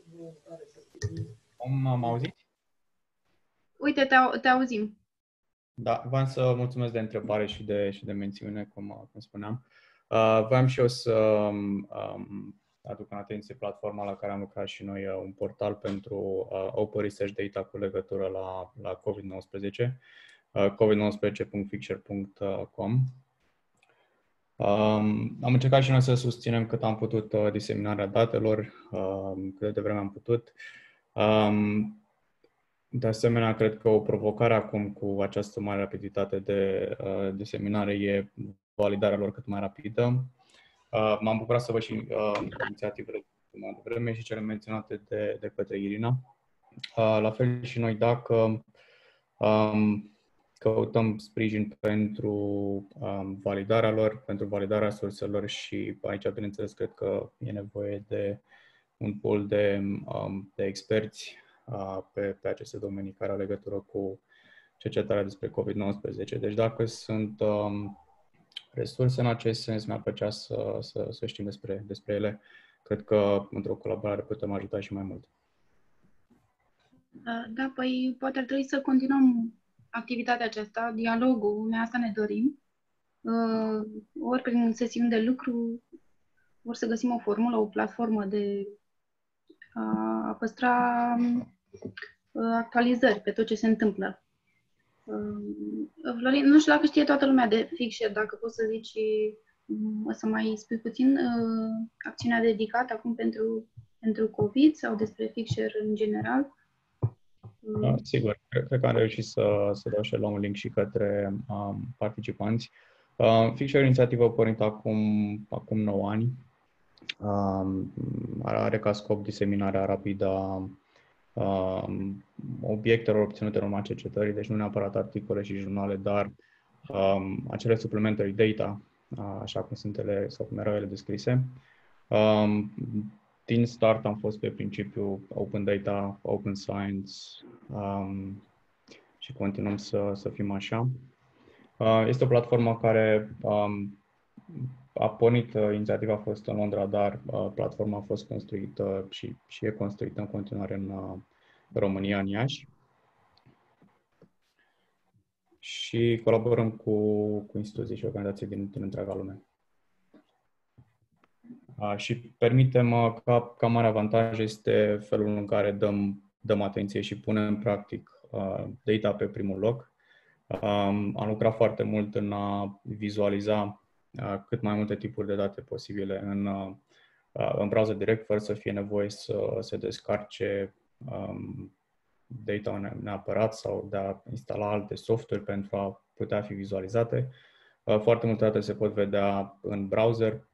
M-am auzit? Uite, te, te auzim. Da, v-am să mulțumesc de întrebare și de, și de mențiune, cum, cum spuneam. Uh, Vreau și eu să um, aduc în atenție platforma la care am lucrat și noi, un portal pentru uh, Open Research Data cu legătură la, la COVID nouăsprezece, uh, covid nouăsprezece punct fixshare punct com. Um, am încercat și noi să susținem cât am putut uh, diseminarea datelor, uh, cât de vreme am putut. Um, de asemenea, cred că o provocare acum cu această mare rapiditate de uh, diseminare e validarea lor cât mai rapidă. Uh, m-am bucurat să văd și uh, inițiativele mai devreme și cele menționate de, de către Iryna. Uh, la fel și noi, dacă um, căutăm sprijin pentru um, validarea lor, pentru validarea surselor și aici, bineînțeles, cred că e nevoie de un pool de, um, de experți uh, pe, pe aceste domenii care au legătură cu cercetarea despre COVID nouăsprezece. Deci dacă sunt um, resurse în acest sens, mi-ar plăcea să, să, să știm despre, despre ele. Cred că într-o colaborare putem ajuta și mai mult. Da, păi poate ar trebui să continuăm activitatea aceasta, dialogul, noi asta ne dorim. Uh, ori prin sesiuni de lucru, ori să găsim o formulă, o platformă de a păstra uh, actualizări pe tot ce se întâmplă. Uh, Florin, nu știu dacă știe toată lumea de Fixshare, dacă poți să zici, um, o să mai spui puțin uh, acțiunea dedicată acum pentru, pentru COVID sau despre Fixshare în general. Da, sigur, cred, cred că am reușit să, să dau și la un link și către um, participanți. Uh, Fixshare inițiativă a pornit acum, acum nouă ani. Um, are ca scop diseminarea rapidă a um, obiectelor obținute în urma cercetării, deci nu neapărat articole și jurnale, dar um, acele supplementary data, uh, așa cum sunt ele sau cum erau ele descrise. Um, Din start am fost pe principiul Open Data, Open Science um, și continuăm să, să fim așa. Uh, este o platformă care um, a pornit, uh, inițiativa a fost în Londra, dar uh, platforma a fost construită și, și e construită în continuare în uh, România, în Iași. Și colaborăm cu, cu instituții și organizații din, din întreaga lume. Uh, și permitem, uh, ca, ca mare avantaj este felul în care dăm dăm atenție și punem practic data pe primul loc. Am lucrat foarte mult în a vizualiza cât mai multe tipuri de date posibile în, în browser direct, fără să fie nevoie să se descarce data neapărat sau de a instala alte software pentru a putea fi vizualizate. Foarte multe date se pot vedea în browser,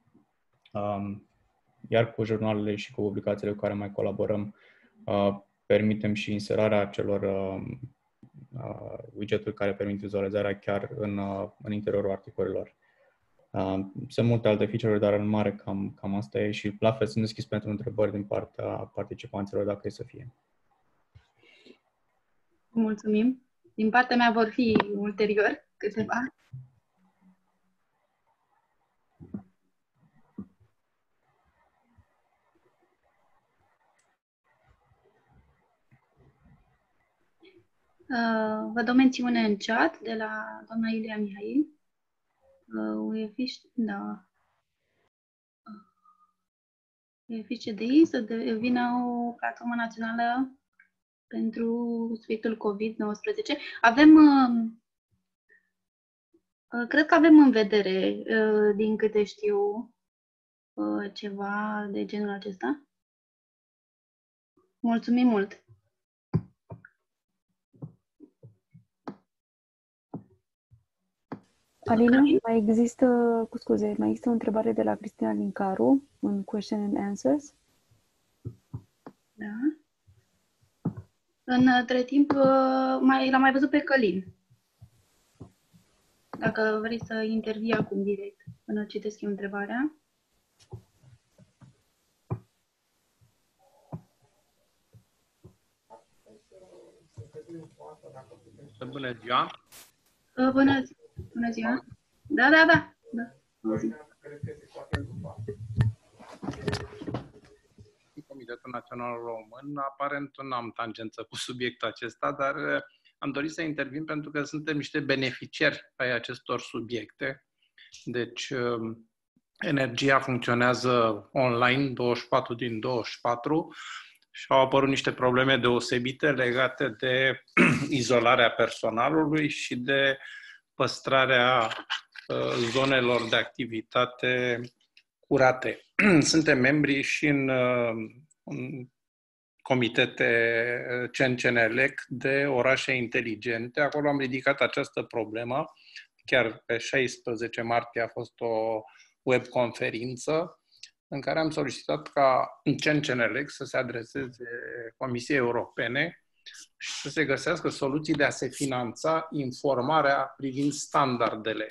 iar cu jurnalele și cu publicațiile cu care mai colaborăm, permitem și inserarea acelor widget-uri care permit vizualizarea chiar în, în interiorul articolelor. Sunt multe alte feature-uri, dar în mare cam, cam asta e și la fel sunt deschis pentru întrebări din partea participanților dacă e să fie. Mulțumim. Din partea mea vor fi ulterior câteva. Uh, vă dau mențiune în chat de la doamna Iulia Mihail. Uh, U E F I S C, da. U E F I S C D I să devină o platformă națională pentru subiectul COVID nouăsprezece. Avem, uh, uh, cred că avem în vedere, uh, din câte știu, uh, ceva de genul acesta. Mulțumim mult! Alina, mai există, cu scuze, mai există o întrebare de la Cristina Lincaru în Question and Answers. Da. Între timp, mai, l-am mai văzut pe Călin. Dacă vrei să intervii acum direct, până citesc eu întrebarea. Bună ziua! Bună ziua! Bună ziua! Da, da, da! da. Comitetul Național Român, aparent nu am tangență cu subiectul acesta, dar am dorit să intervin pentru că suntem niște beneficiari ai acestor subiecte. Deci, energia funcționează online douăzeci și patru din douăzeci și patru și au apărut niște probleme deosebite legate de izolarea personalului și de păstrarea zonelor de activitate curate. Suntem membri și în, în comitete C N C N L E C de orașe inteligente. Acolo am ridicat această problemă. Chiar pe șaisprezece martie a fost o webconferință în care am solicitat ca C N C N L E C să se adreseze Comisiei Europene și să se găsească soluții de a se finanța informarea privind standardele.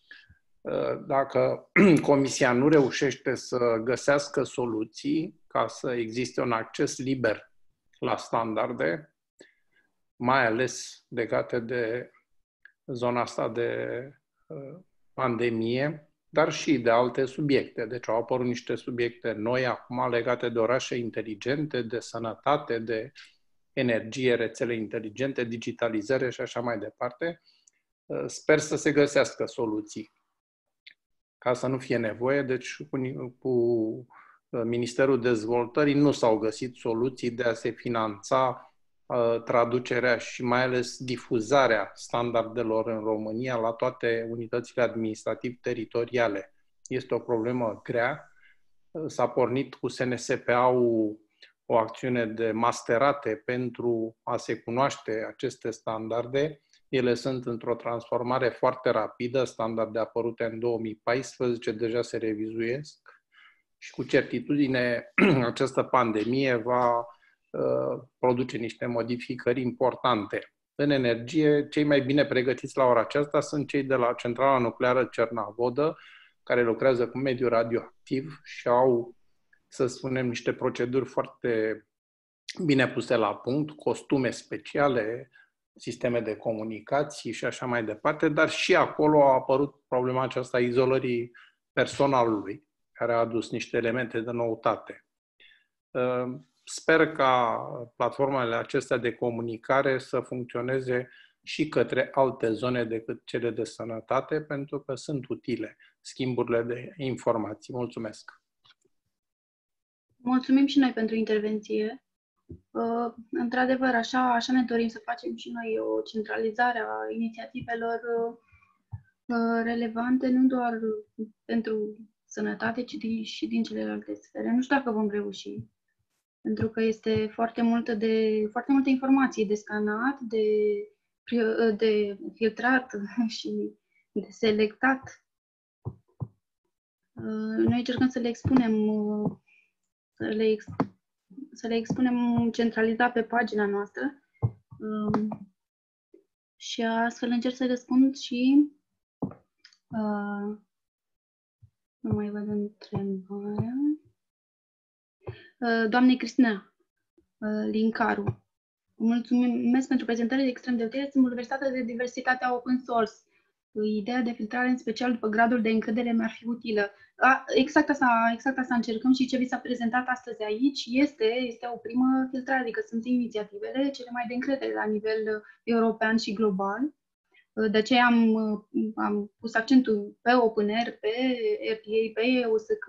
Dacă Comisia nu reușește să găsească soluții ca să existe un acces liber la standarde, mai ales legate de zona asta de pandemie, dar și de alte subiecte. Deci au apărut niște subiecte noi acum legate de orașe inteligente, de sănătate, de energie, rețele inteligente, digitalizare și așa mai departe. Sper să se găsească soluții ca să nu fie nevoie. Deci cu, cu Ministerul Dezvoltării nu s-au găsit soluții de a se finanța uh, traducerea și mai ales difuzarea standardelor în România la toate unitățile administrativ-teritoriale. Este o problemă grea. S-a pornit cu S N S P A-ul o acțiune de masterate pentru a se cunoaște aceste standarde. Ele sunt într-o transformare foarte rapidă, standarde apărute în două mii paisprezece deja se revizuiesc și cu certitudine această pandemie va uh, produce niște modificări importante. În energie, cei mai bine pregătiți la ora aceasta sunt cei de la centrala nucleară Cernavodă, care lucrează cu mediul radioactiv și au, să spunem, niște proceduri foarte bine puse la punct, costume speciale, sisteme de comunicații și așa mai departe, dar și acolo a apărut problema aceasta a izolării personalului, care a adus niște elemente de noutate. Sper ca platformele acestea de comunicare să funcționeze și către alte zone decât cele de sănătate, pentru că sunt utile schimburile de informații. Mulțumesc! Mulțumim și noi pentru intervenție. Într-adevăr, așa, așa ne dorim să facem și noi o centralizare a inițiativelor relevante, nu doar pentru sănătate, ci din, și din celelalte sfere. Nu știu dacă vom reuși, pentru că este foarte multă, de, foarte multă informație de scanat, de, de filtrat și de selectat. Noi încercăm să le expunem, să le, să le expunem centralizat pe pagina noastră și astfel încerc să răspund și uh, nu mai văd întrebarea. Uh, doamnei Cristina uh, Lincaru, mulțumesc pentru prezentările extrem de utile. Sunt bulversată de diversitatea open source. Ideea de filtrare, în special după gradul de încredere, mi-ar fi utilă. A, exact, asta, exact asta încercăm și ce vi s-a prezentat astăzi aici este, este o primă filtrare, adică sunt inițiativele cele mai de încredere la nivel european și global. De aceea am, am pus accentul pe OpenAIRE, pe R D A, pe O S C.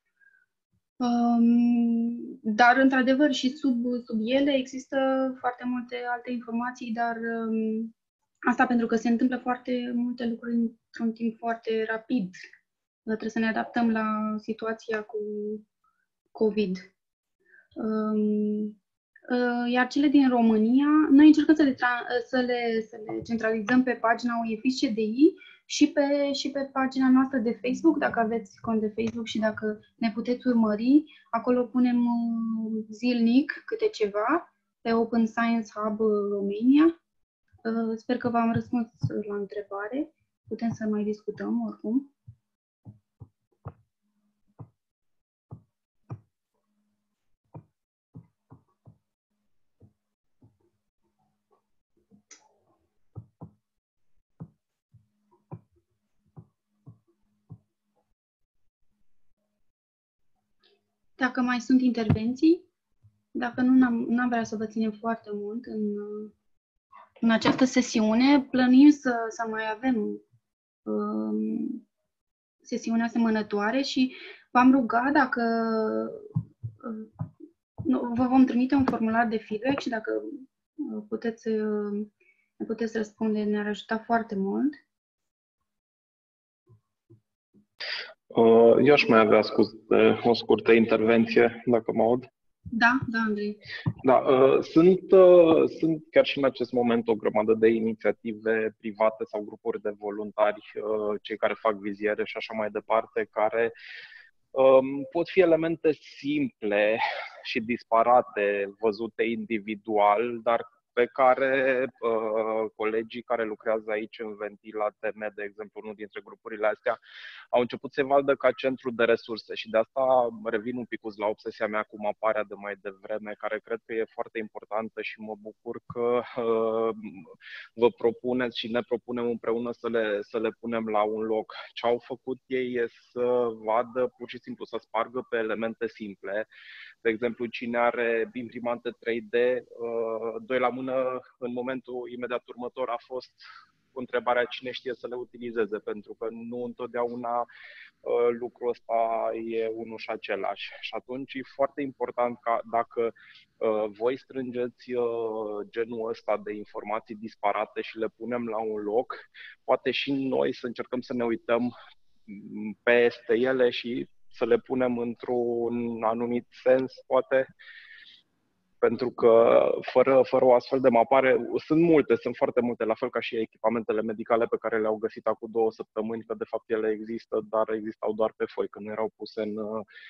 Um, dar, într-adevăr, și sub, sub ele există foarte multe alte informații, dar um, asta pentru că se întâmplă foarte multe lucruri într-un timp foarte rapid. Trebuie să ne adaptăm la situația cu COVID. Um, Iar cele din România, noi încercăm să le, să le, să le centralizăm pe pagina U E F I S C D I și pe, și pe pagina noastră de Facebook, dacă aveți cont de Facebook și dacă ne puteți urmări. Acolo punem zilnic câte ceva pe Open Science Hub Romania. Sper că v-am răspuns la întrebare. Putem să mai discutăm oricum. Dacă mai sunt intervenții, dacă nu, n-am vrea să vă ținem foarte mult în, în această sesiune. Plănuim să, să mai avem um, sesiuni asemănătoare și v-am rugat dacă uh, vă vom trimite un formular de feedback și dacă uh, puteți, uh, ne puteți răspunde, ne-ar ajuta foarte mult. Eu aș mai avea scuze, o scurtă intervenție, dacă mă aud. Da, da, Andrei. Da, sunt, sunt chiar și în acest moment o grămadă de inițiative private sau grupuri de voluntari, cei care fac viziere și așa mai departe, care pot fi elemente simple și disparate, văzute individual, dar pe care uh, colegii care lucrează aici în Ventila T M, de exemplu, unul dintre grupurile astea, au început să vadă ca centru de resurse și de asta revin un pic la obsesia mea cu maparea de mai devreme, care cred că e foarte importantă și mă bucur că uh, vă propuneți și ne propunem împreună să le, să le punem la un loc. Ce au făcut ei e să vadă pur și simplu, să spargă pe elemente simple. De exemplu, cine are imprimante trei D, uh, doi la mână, în momentul imediat următor a fost întrebarea cine știe să le utilizeze, pentru că nu întotdeauna uh, lucrul ăsta e unul și același. Și atunci e foarte important ca dacă uh, voi strângeți uh, genul ăsta de informații disparate și le punem la un loc, poate și noi să încercăm să ne uităm peste ele și să le punem într-un anumit sens, poate, pentru că fără, fără o astfel de mapare, sunt multe, sunt foarte multe, la fel ca și echipamentele medicale pe care le-au găsit acum două săptămâni, că de fapt ele există, dar existau doar pe foi, că nu erau puse în,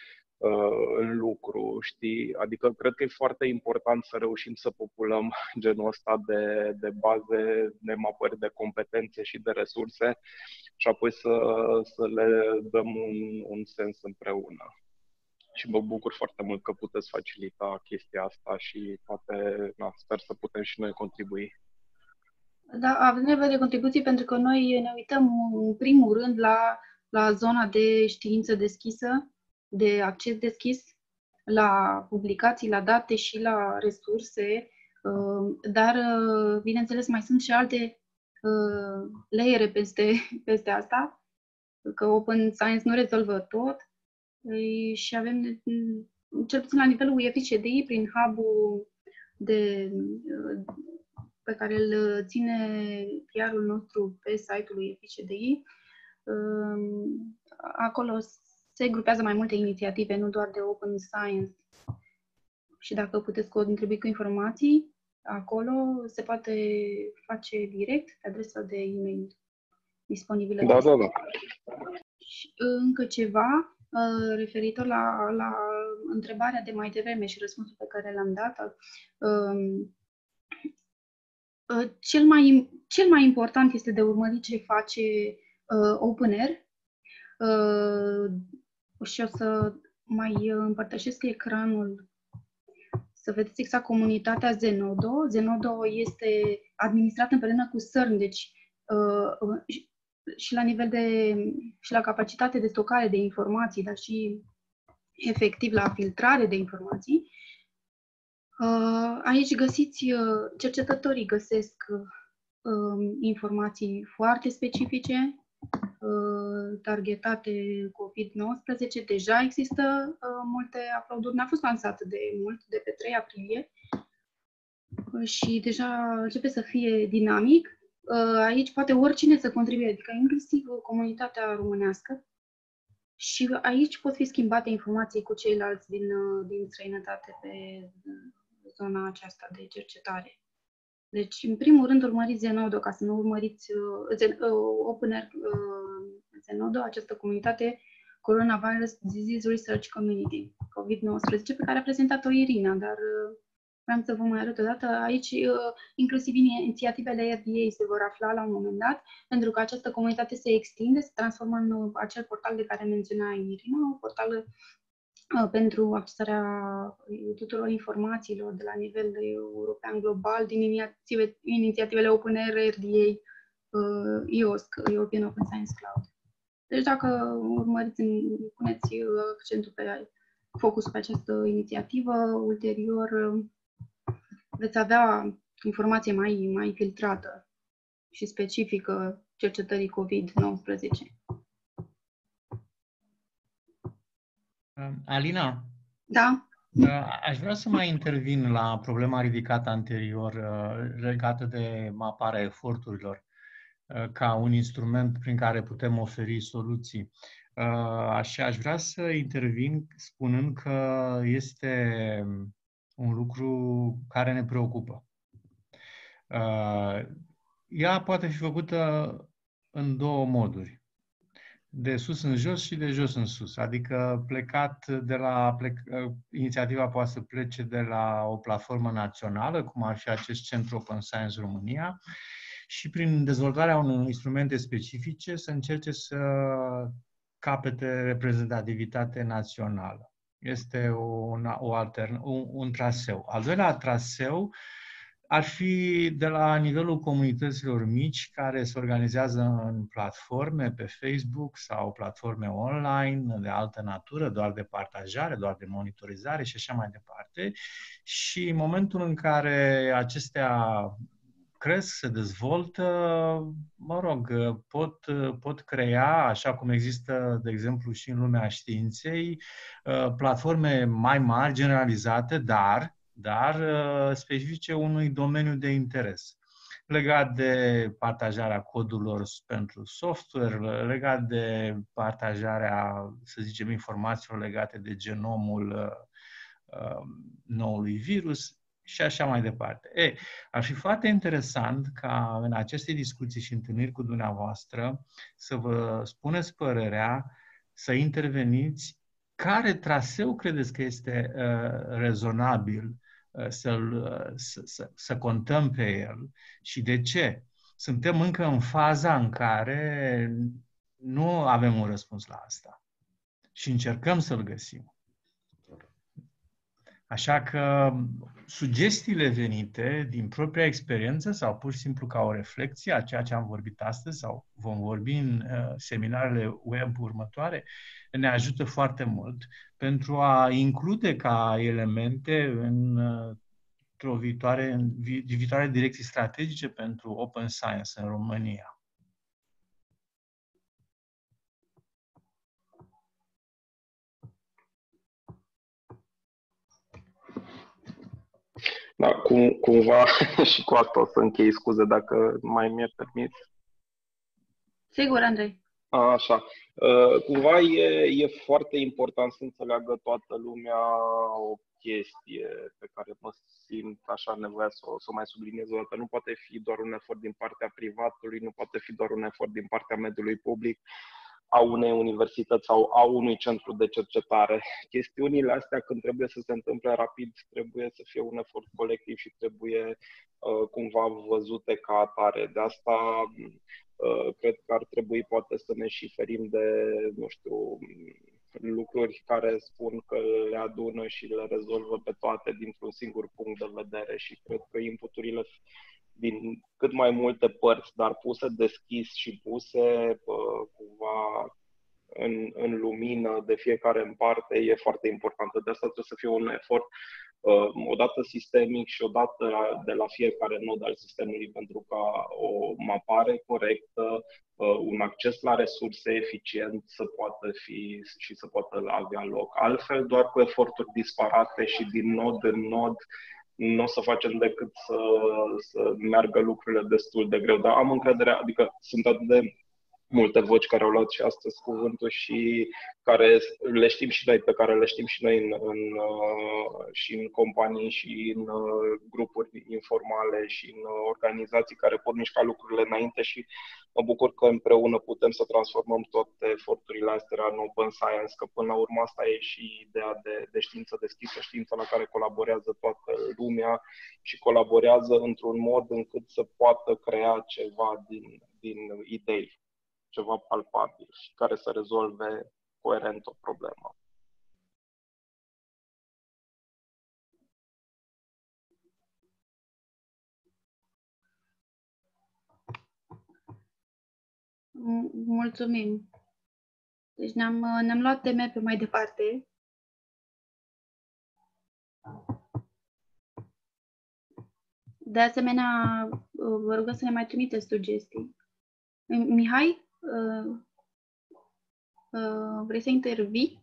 în lucru, știi? Adică cred că e foarte important să reușim să populăm genul ăsta de, de baze, de mapări de competențe și de resurse și apoi să, să le dăm un, un sens împreună. Și mă bucur foarte mult că puteți facilita chestia asta și poate, na, sper să putem și noi contribui. Da, avem nevoie de contribuții pentru că noi ne uităm în primul rând la, la zona de știință deschisă, de acces deschis, la publicații, la date și la resurse, dar, bineînțeles, mai sunt și alte layere peste, peste asta, că Open Science nu rezolvă tot. Și avem, cel puțin la nivelul U E F I S C D I, prin hub-ul de, pe care îl ține P R-ul nostru pe site-ul U E F I S C D I. Acolo se grupează mai multe inițiative, nu doar de Open Science. Și dacă puteți contribui cu informații, acolo se poate face direct pe adresa de e-mail disponibilă. Da, da, da. Și încă ceva referitor la, la întrebarea de mai devreme și răspunsul pe care l-am dat. Cel mai, cel mai important este de urmărit ce face OpenAIRE. Și o să mai împărtășesc ecranul să vedeți exact comunitatea Zenodo. Zenodo este administrată împreună cu C E R N, deci uh, și la nivel de și la capacitate de stocare de informații, dar și efectiv la filtrare de informații. Uh, aici găsiți, uh, cercetătorii găsesc uh, informații foarte specifice, targetate COVID nouăsprezece. Deja există uh, multe upload-uri. N-a fost lansat de mult, de pe trei aprilie uh, și deja începe să fie dinamic. Uh, aici poate oricine să contribuie, adică inclusiv comunitatea românească. Și aici pot fi schimbate informații cu ceilalți din, uh, din străinătate pe zona aceasta de cercetare. Deci, în primul rând, urmăriți Zenodo, ca să nu urmăriți uh, Zen, uh, OpenAIRE uh, Zenodo, această comunitate Coronavirus Disease Research Community, COVID nouăsprezece, pe care a prezentat-o Iryna, dar uh, vreau să vă mai arăt o dată. Aici, uh, inclusiv inițiativele R D A se vor afla la un moment dat, pentru că această comunitate se extinde, se transformă în uh, acel portal de care menționa Iryna, un portal pentru accesarea tuturor informațiilor de la nivel european global din inițiative, inițiativele OpenAIRE, R D A, uh, I O S C, European Open Science Cloud. Deci dacă urmăriți, puneți accentul pe focusul pe această inițiativă, ulterior veți avea informație mai, mai filtrată și specifică cercetării COVID nouăsprezece. Alina? Da? Aș vrea să mai intervin la problema ridicată anterior legată de maparea eforturilor ca un instrument prin care putem oferi soluții. Așa, aș vrea să intervin spunând că este un lucru care ne preocupă. Ea poate fi făcută în două moduri. De sus în jos și de jos în sus. Adică plecat de la... Plec, inițiativa poate să plece de la o platformă națională, cum ar fi acest Centru Open Science Romania, și prin dezvoltarea unor instrumente specifice să încerce să capete reprezentativitate națională. Este un, o altern, un, un traseu. Al doilea traseu ar fi de la nivelul comunităților mici care se organizează în platforme pe Facebook sau platforme online de altă natură, doar de partajare, doar de monitorizare și așa mai departe. Și în momentul în care acestea cresc, se dezvoltă, mă rog, pot, pot crea, așa cum există, de exemplu, și în lumea științei, platforme mai mari, generalizate, dar dar specifice unui domeniu de interes, legat de partajarea codurilor pentru software, legat de partajarea, să zicem, informațiilor legate de genomul uh, noului virus și așa mai departe. E, ar fi foarte interesant ca în aceste discuții și întâlniri cu dumneavoastră să vă spuneți părerea, să interveniți. Care traseu credeți că este uh, rezonabil să-l, să, să, să contăm pe el și de ce? Suntem încă în faza în care nu avem un răspuns la asta și încercăm să-l găsim. Așa că sugestiile venite din propria experiență sau pur și simplu ca o reflexie a ceea ce am vorbit astăzi sau vom vorbi în uh, seminarele web următoare, ne ajută foarte mult pentru a include ca elemente în uh, o viitoare, în vi- viitoare direcții strategice pentru Open Science în România. Da, cum, cumva și cu asta o să închei, scuze dacă mai mi-e permis. Sigur, Andrei. A, așa. Uh, cumva e, e foarte important să înțeleagă toată lumea o chestie pe care mă simt așa nevoia să o, să o mai subliniez o dată. Nu poate fi doar un efort din partea privatului, nu poate fi doar un efort din partea mediului public, a unei universități sau a unui centru de cercetare. Chestiunile astea, când trebuie să se întâmple rapid, trebuie să fie un efort colectiv și trebuie uh, cumva văzute ca atare. De asta uh, cred că ar trebui poate să ne și ferim de, nu știu, lucruri care spun că le adună și le rezolvă pe toate dintr-un singur punct de vedere și cred că inputurile din cât mai multe părți, dar puse deschis și puse uh, cumva în, în lumină de fiecare în parte, e foarte importantă. De asta trebuie să fie un efort uh, odată sistemic și odată la, de la fiecare nod al sistemului, pentru ca o mapare corectă, uh, un acces la resurse eficient să poată fi și să poată avea loc. Altfel, doar cu eforturi disparate și din nod în nod, nu o să facem decât să, să meargă lucrurile destul de greu. Dar am încredere, adică sunt atât de multe voci care au luat și astăzi cuvântul și care le știm și noi, pe care le știm și noi în, în, și în companii și în grupuri informale și în organizații care pot mișca lucrurile înainte și mă bucur că împreună putem să transformăm toate eforturile astea în Open Science, că până la urmă asta e și ideea de, de știință deschisă, știința la care colaborează toată lumea și colaborează într-un mod încât să poată crea ceva din, din idei, ceva palpabil și care să rezolve coerent o problemă. Mulțumim. Deci ne-am, ne-am luat teme pe mai departe. De asemenea, vă rog să ne mai trimiteți sugestii. Mihai, vrei să intervii?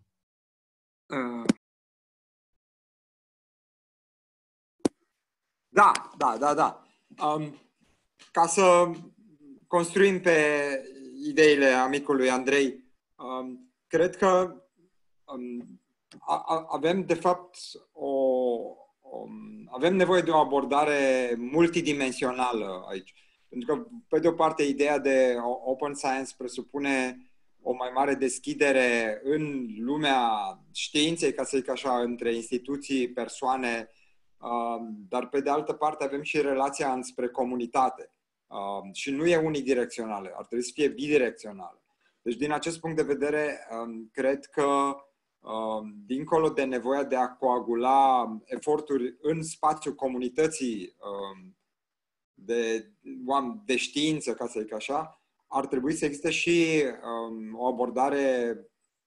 Da, da, da, da. Um, ca să construim pe ideile amicului Andrei, um, cred că um, a, a, avem, de fapt, o, um, avem nevoie de o abordare multidimensională aici. Pentru că, pe de o parte, ideea de Open Science presupune o mai mare deschidere în lumea științei, ca să zic așa, între instituții, persoane, dar pe de altă parte avem și relația înspre comunitate. Și nu e unidirecțională, ar trebui să fie bidirecțională. Deci, din acest punct de vedere, cred că, dincolo de nevoia de a coagula eforturi în spațiul comunității de, de știință, ca să zic așa, ar trebui să existe și um, o abordare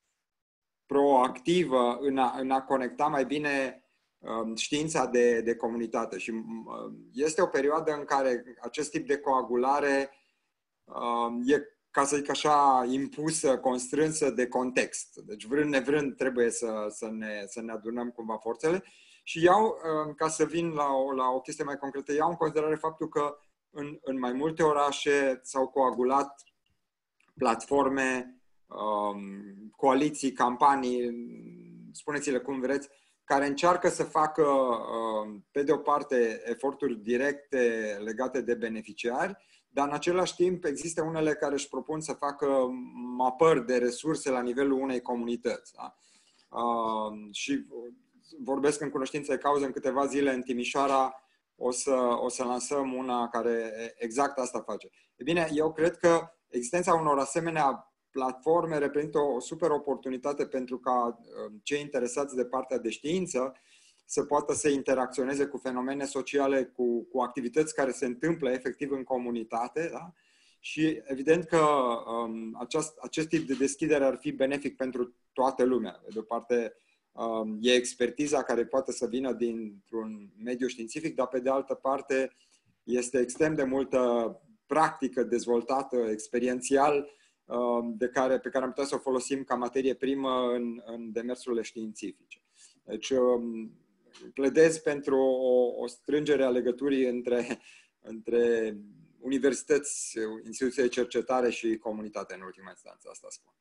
proactivă în a, în a conecta mai bine um, știința de, de comunitate. Și um, este o perioadă în care acest tip de coagulare um, e, ca să zic așa, impusă, constrânsă de context. Deci, vrând nevrând, trebuie să, să, ne, să ne adunăm cumva forțele. Și iau, ca să vin la o, la o chestie mai concretă, iau în considerare faptul că în, în mai multe orașe s-au coagulat platforme, um, coaliții, campanii, spuneți-le cum vreți, care încearcă să facă, um, pe de o parte, eforturi directe legate de beneficiari, dar în același timp există unele care își propun să facă mapări de resurse la nivelul unei comunități. Da? Um, și vorbesc în cunoștință de cauză, în câteva zile în Timișoara o să, o să lansăm una care exact asta face. E bine, eu cred că existența unor asemenea platforme reprezintă o super oportunitate pentru ca cei interesați de partea de știință să poată să interacționeze cu fenomene sociale, cu, cu activități care se întâmplă efectiv în comunitate. Da? Și evident că um, aceast, acest tip de deschidere ar fi benefic pentru toată lumea. De o parte, um, e expertiza care poate să vină dintr-un mediu științific, dar pe de altă parte este extrem de multă practică dezvoltată, experiențial, um, de care, pe care am putea să o folosim ca materie primă în, în demersurile științifice. Deci, um, pledez pentru o, o strângere a legăturii între, între universități, instituții de cercetare și comunitate în ultima instanță, asta spun.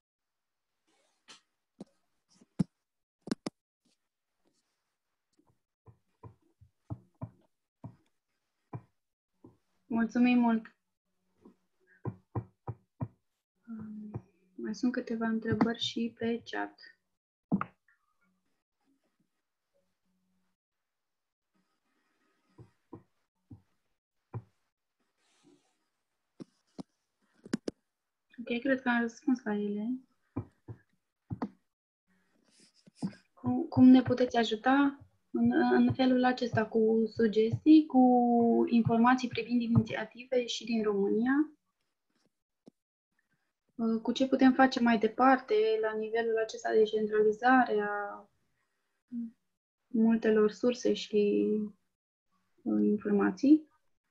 Mulțumim mult! Mai sunt câteva întrebări și pe chat. Ok, cred că am răspuns la ele. Cum, cum ne puteți ajuta? În, în felul acesta, cu sugestii, cu informații privind inițiative și din România. Cu ce putem face mai departe la nivelul acesta de centralizare a multelor surse și informații.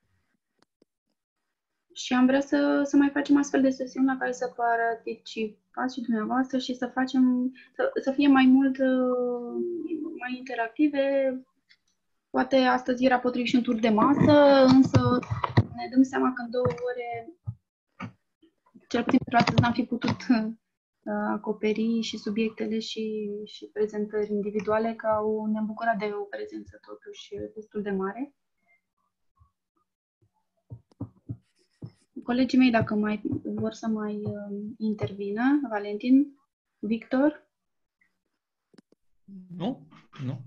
Și am vrea să, să mai facem astfel de sesiuni la care să participați și dumneavoastră și să facem, să, să fie mai mult, mai interactive. Poate astăzi era potrivit și un tur de masă, însă ne dăm seama că în două ore, cel puțin pentru astăzi, n-am fi putut acoperi și subiectele și, și prezentări individuale, că au, ne-am bucurat de o prezență totuși destul de mare. Colegii mei, dacă mai vor să mai uh, intervină, Valentin, Victor? Nu, nu.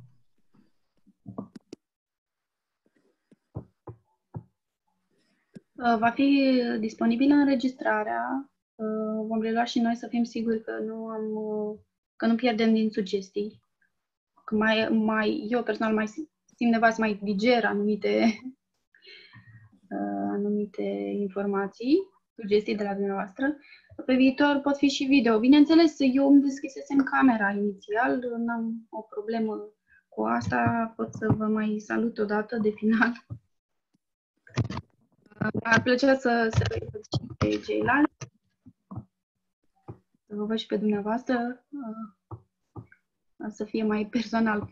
Uh, va fi disponibilă înregistrarea. Uh, vom relua și noi să fim siguri că nu, am, uh, că nu pierdem din sugestii. Că mai, mai, eu personal mai simt nevoie să mai diger anumite anumite informații, sugestii de la dumneavoastră. Pe viitor pot fi și video. Bineînțeles, eu îmi deschisesem camera inițial, n-am o problemă cu asta, pot să vă mai salut odată de final. Mi-ar plăcea să, să vă văd și pe ceilalți, să vă văd și pe dumneavoastră, să fie mai personal.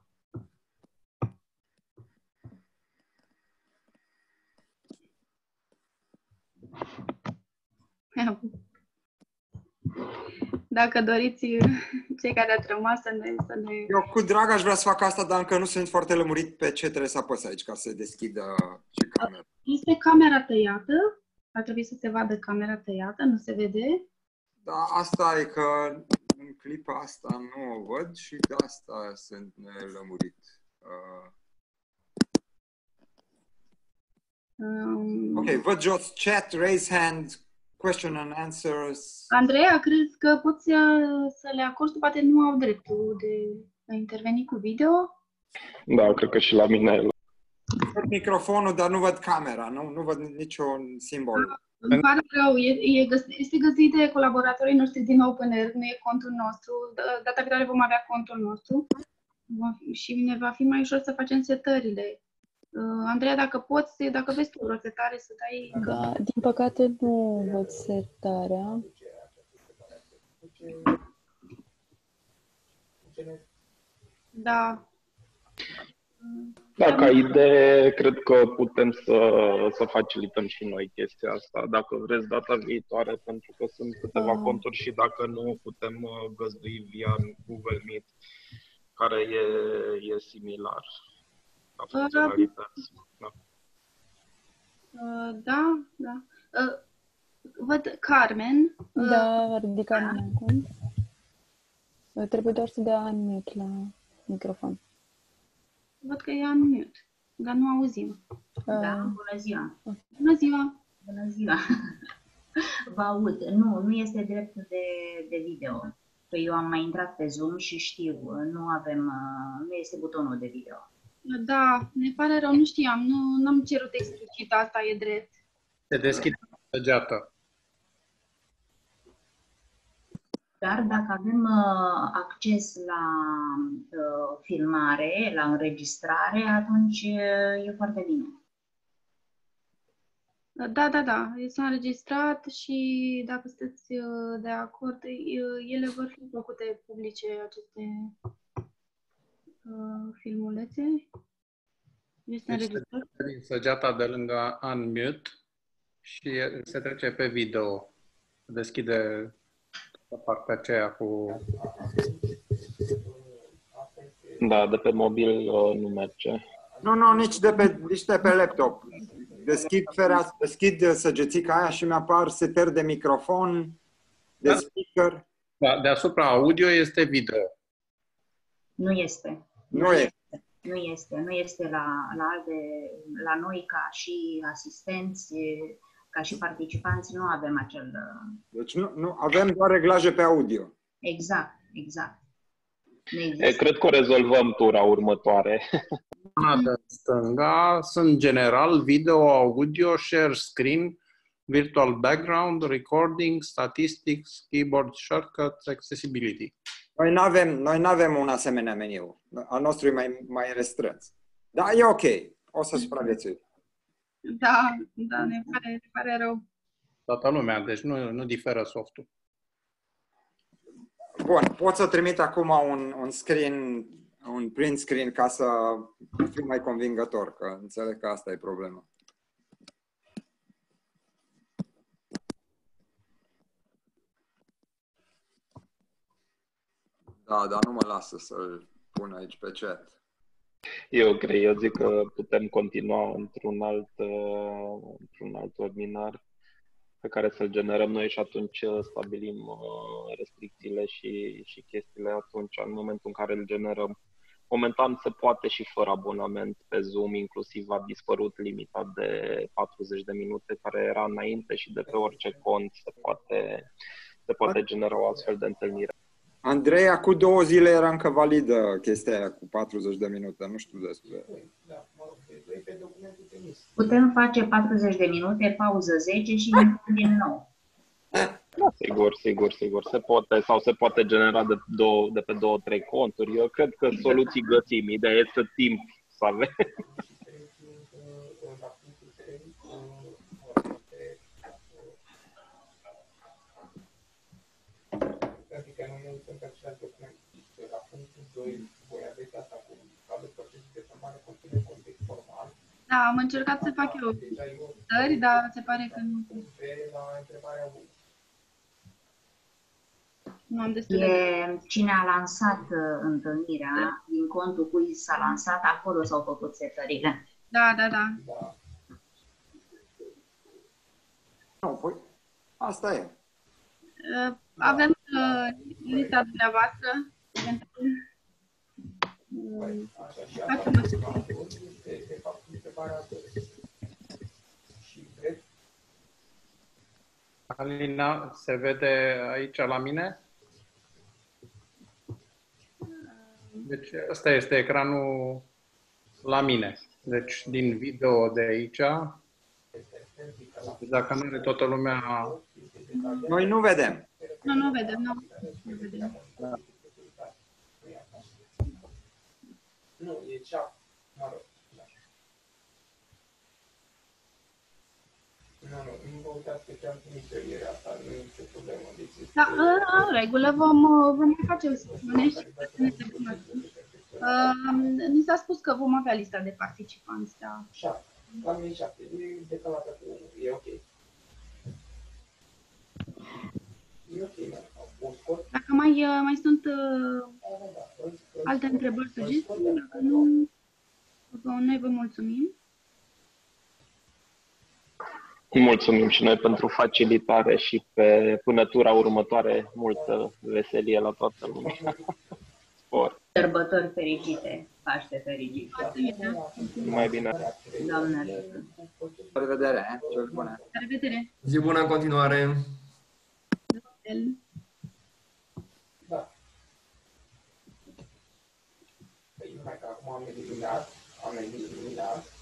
Dacă doriți, cei care ați rămas să ne, să ne... Eu cu drag aș vrea să fac asta, dar încă nu sunt foarte lămurit pe ce trebuie să apăs aici ca să deschidă și camera. Este camera tăiată. Ar trebui să se vadă camera tăiată, nu se vede. Da, asta e că în clipa asta nu o văd și de asta sunt nelămurit. Uh... Um... Ok, văd jos chat, raise hand, question and answers. Andreea, crezi că poți să le acorzi? Poate nu au dreptul de a interveni cu video? Da, cred că și la mine. Văd microfonul, dar nu văd camera, nu, nu văd niciun simbol. Îmi pare rău, e, e găs este găsit de colaboratorii noștri din OpenAIRE, nu e contul nostru. Data viitoare vom avea contul nostru și ne va fi mai ușor să facem setările. Uh, Andreea, dacă poți, dacă vezi tu o setare să dai... Da, din păcate nu văd setarea. Da. Da, ca idee, cred că putem să, să facilităm și noi chestia asta, dacă vreți data viitoare, pentru că sunt câteva uh. conturi și dacă nu, putem găzdui via Google Meet, care e, e similar la funcționalități. Da, uh, da. da. Uh, văd Carmen. Uh, da, a ridicat mâna acum. Trebuie doar să dea unmute la microfon. Văd că e unmute, dar nu auzim. Da, bună ziua. Bună ziua. Bună ziua. Vă aud. Nu, nu este drept de, de video. Că eu am mai intrat pe Zoom și știu, nu avem, nu este butonul de video. Da, ne pare rău, nu știam, nu am cerut explicit, asta e drept. Se deschide săgeată. Dar dacă avem uh, acces la uh, filmare, la înregistrare, atunci uh, e foarte bine. Da, da, da, s-a înregistrat și dacă sunteți uh, de acord, uh, ele vor fi făcute publice, aceste uh, filmulețe. Este înregistrat. Din săgeata de lângă unmute și se trece pe video. Deschide partea aceea cu... Da, de pe mobil uh, nu merge. Nu, nu, nici de pe, nici de pe laptop. Deschid, ferea, deschid săgețica aia și mi-apar setări de microfon, de da. speaker. Da, deasupra audio este video. Nu este. Nu este. Nu este. Nu este la, la, alte, la noi ca și asistenți, ca și participanți, nu avem acel... Deci nu, nu avem doar reglaje pe audio. Exact, exact. E, cred că o rezolvăm tura următoare. De stânga sunt general video, audio, share screen, virtual background, recording, statistics, keyboard shortcuts, accessibility. Noi nu avem, noi nu avem un asemenea meniu. Al nostru e mai, mai restrâns. Da, e ok. O să supraviețui. Da, da, ne pare, ne pare rău. Toată lumea, deci nu, nu diferă softul. Bun, pot să trimit acum un, un screen, un print screen ca să fiu mai convingător, că înțeleg că asta e problema. Da, dar nu mă lasă să-l pun aici pe chat. Eu cred, eu zic că putem continua într-un alt, uh, într-un alt webinar pe care să-l generăm noi și atunci stabilim uh, restricțiile și, și chestiile atunci, în momentul în care îl generăm. Momentan se poate și fără abonament pe Zoom, inclusiv a dispărut limita de patruzeci de minute care era înainte și de pe orice cont se poate, se poate genera o astfel de întâlnire. Andreea, cu două zile era încă validă chestia aia cu patruzeci de minute, nu știu despre... Putem face patruzeci de minute, pauză zece și din nou. Da, sigur, sigur, sigur. Se poate, sau se poate genera de, două, de pe două, trei conturi. Eu cred că soluții găsim. Ideea este timp să avem. Da, am încercat să fac eu stări, dar se pare că nu. Nu am destul de... E cine a lansat uh, întâlnirea, din contul cui s-a lansat, acolo s-au făcut setările. Da, da, da. Nu, păi, asta e. Uh, avem uh, lista dumneavoastră pentru... Uh, Alina, se vede aici la mine? Deci ăsta este ecranul la mine. Deci din video de aici, dacă nu are toată lumea... Noi nu vedem. Nu, nu vedem, nu, nu vedem. Da. Nu, e cea, mă rog. Nu, nu, nu vă uitați că ce-am trimis eu ieri asta, nu e nicio problemă. Deci da, în regulă, vom, vom mai face o sesiune și ni s-a spus că vom avea lista de participanți, da. șapte, cam e șapte, e decalată cu unul, e ok. E ok, da. Dacă mai, mai sunt uh, alte întrebări, sugestii, dacă nu, noi vă mulțumim. Mulțumim și noi pentru facilitare și pe până tura următoare multă veselie la toată lumea. Spor. Sărbători fericite, Paște fericit. Mai bine. Doamne ajută. La revedere, ce bună. La revedere. Zi bună în continuare. Da. Păi numai că acum am eliminat, am eliminat